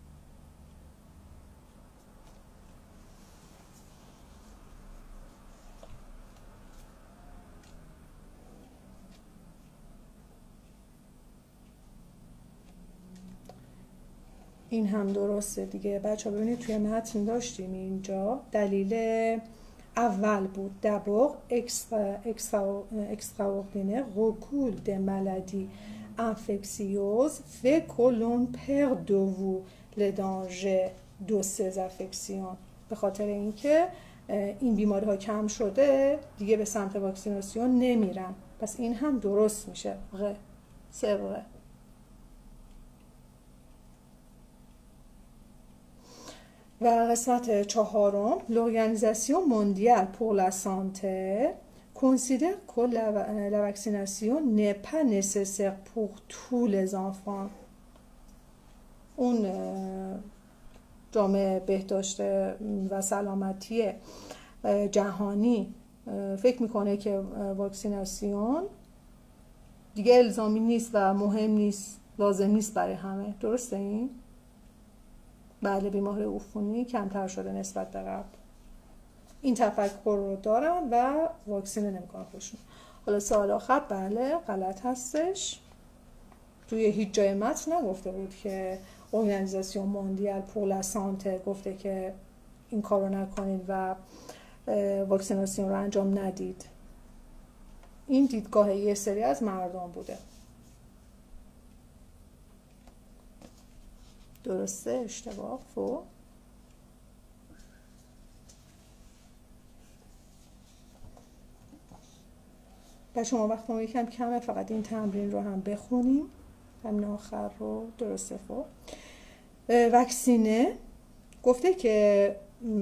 این هم درسته دیگه. بچه ها ببینید توی متن داشتیم اینجا دلیل اول بود. d'abord extraordinaire recours des maladies infectieuses fait que l'on perd de vue le danger de ces affections. به خاطر اینکه این بیماری ها کم شده دیگه به سمت واکسیناسیون نمیرن. پس این هم درست میشه. غ سوره. و قسمت چهارم. l'Organisation mondiale pour la santé considère que la, la vaccination n'est pas nécessaire pour tous les enfants. اون جامعه بهداشت و سلامتی جهانی فکر میکنه که واکسیناسیون دیگه الزامی نیست و مهم نیست، لازم نیست برای همه، درسته این؟ بله بیماری عفونی کمتر شده نسبت به قبل. این تفکر رو دارن و واکسینه نمیکنن خودشون. حالا سوال آخر بله غلط هستش. توی هیچ جای متن نگفته بود که ارگانیزاسیون موندیال پور لا سانته گفته که این کار رو نکنید و واکسیناسیون رو انجام ندید. این دیدگاه یه سری از مردم بوده. درسته؟ اشتباه؟ فو و شما وقت ما یکم کمه، فقط این تمرین رو هم بخونیم، همین آخر رو. درسته؟ فو وکسینه گفته که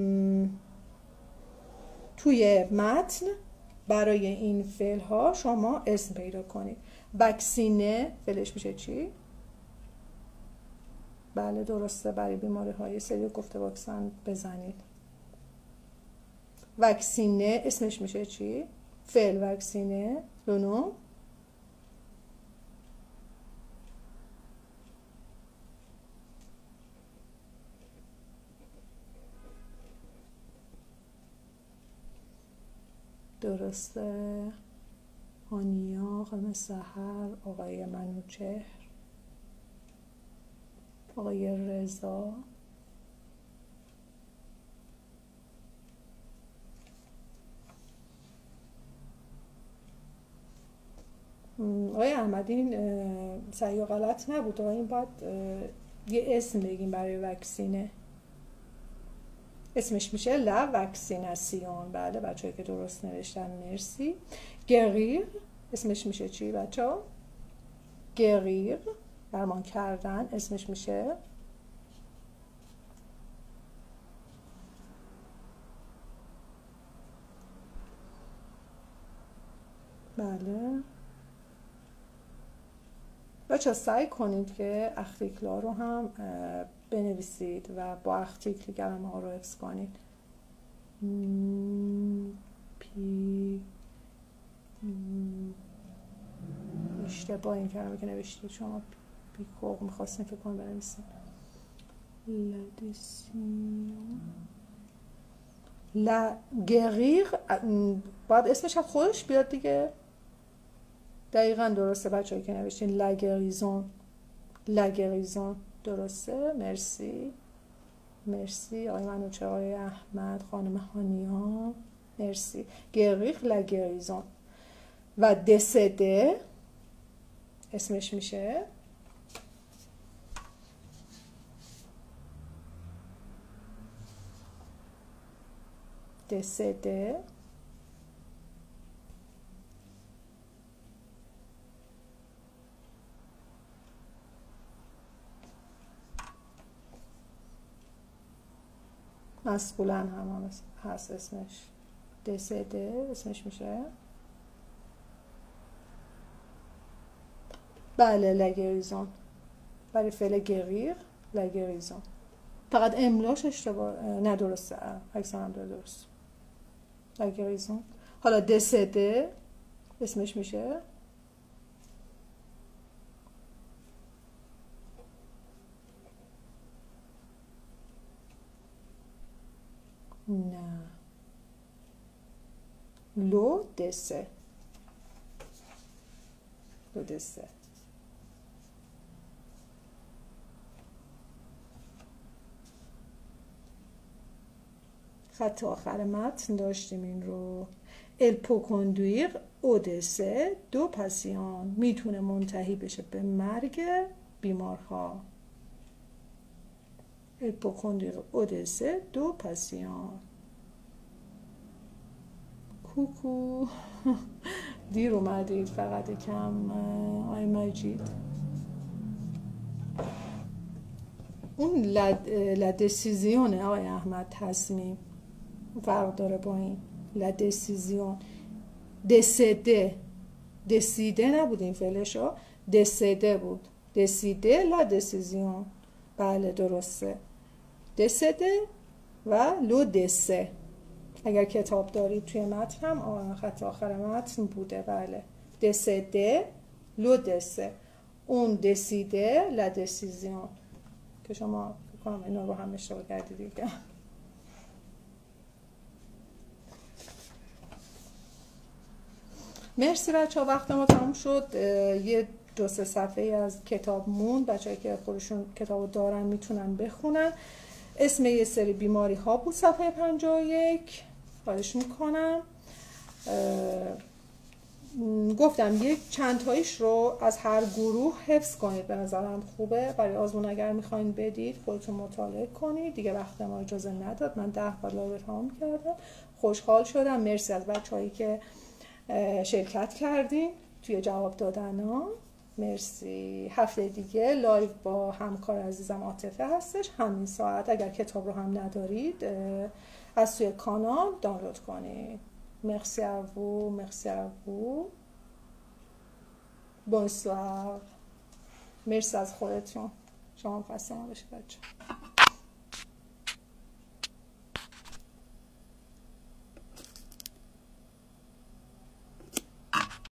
توی متن برای این فعل ها شما اسم پیدا کنید. وکسینه فعلش میشه چی؟ بله درسته، برای بیماری های سری گفته واکسن بزنید. وکسینه اسمش میشه چی؟ فعل وکسینه لونو. درسته. هانیا، خانم سحر، آقای منوچهر، آقای رضا، آقای احمد، این صحیح و غلط نبود، این باید یه اسم بگیم برای وکسینه. اسمش میشه لا وکسیناسیون. بله بچه‌ای که درست نوشتن مرسی. گریر اسمش میشه چی بچه ها؟ گریر، درمان کردن، اسمش میشه بله بچه سعی کنید که اختیکلا رو هم بنویسید و با اختیکل گرامه ها رو حفظ کنید. پی اشتباه این کلمه که نوشتید شما، پیکوغ میخواستیم فکر کنم بنویسید. لا گریغ باید اسمش هم خودش بیاد دیگه. دقیقا درسته بچه هایی که نوشتین لاگریزون. لاگریزون درسته. مرسی مرسی آقای منوچه، آقای احمد، خانم هانیا مرسی. گریغ لاگریزون. و دسده اسمش میشه دسده. مسئولن هم هست اسمش دسده، اسمش میشه بله لگریزون، برای فعل گریر لگریزون. فقط املاش اشتباه ندرسته، اکثر هم درست لگریزون. حالا دسده اسمش میشه نه لو دسه. لو دسه. خط آخر متن داشتیم این رو. ال پو کندویر اودسه دو پاسیون، میتونه منتهی بشه به مرگ بیمارها. ال پو کندویر اودسه دو پاسیون. کوکو دیر اومدید فقط کم آی مجید. اون لدسیزیونه آقای احمد، تصمیم فرق داره با این لدسیزیون. دسیده دسیده نبود این فعلشو، دسیده بود. دسیده لدسیزیون. بله درسته. دسیده و لو دسه. اگر کتاب دارید توی متن هم خط آخر متن بوده. بله دسیده لو دسه. اون دسیده لدسیزیون که شما فکر کنم اینا رو هم اشتباه کردید دیگه. مرسی بچه ها، وقت ما تموم شد. یه دو سه صفحه از کتاب موند، بچه هایی که خودشون کتاب دارن میتونن بخونن. اسم یه سری بیماری ها بود صفحه پنجاه و یک. خواهش میکنم گفتم یک چند تایش رو از هر گروه حفظ کنید، به نظرم خوبه برای آزمون اگر میخواین بدید خودتون مطالعه کنید. دیگه وقت ما اجازه نداد، من ده بار لایو تمام کردم. خوشحال شدم، مرسی از بچه‌هایی که شرکت کردین توی جواب دادن ها. مرسی. هفته دیگه لایو با همکار عزیزم عاطفه هستش همین ساعت. اگر کتاب رو هم ندارید از توی کانال دانلود کنید. مرسی à vous, merci à vous. Bonsoir. مرسی از خودتون. شما خسته نباشید بچه.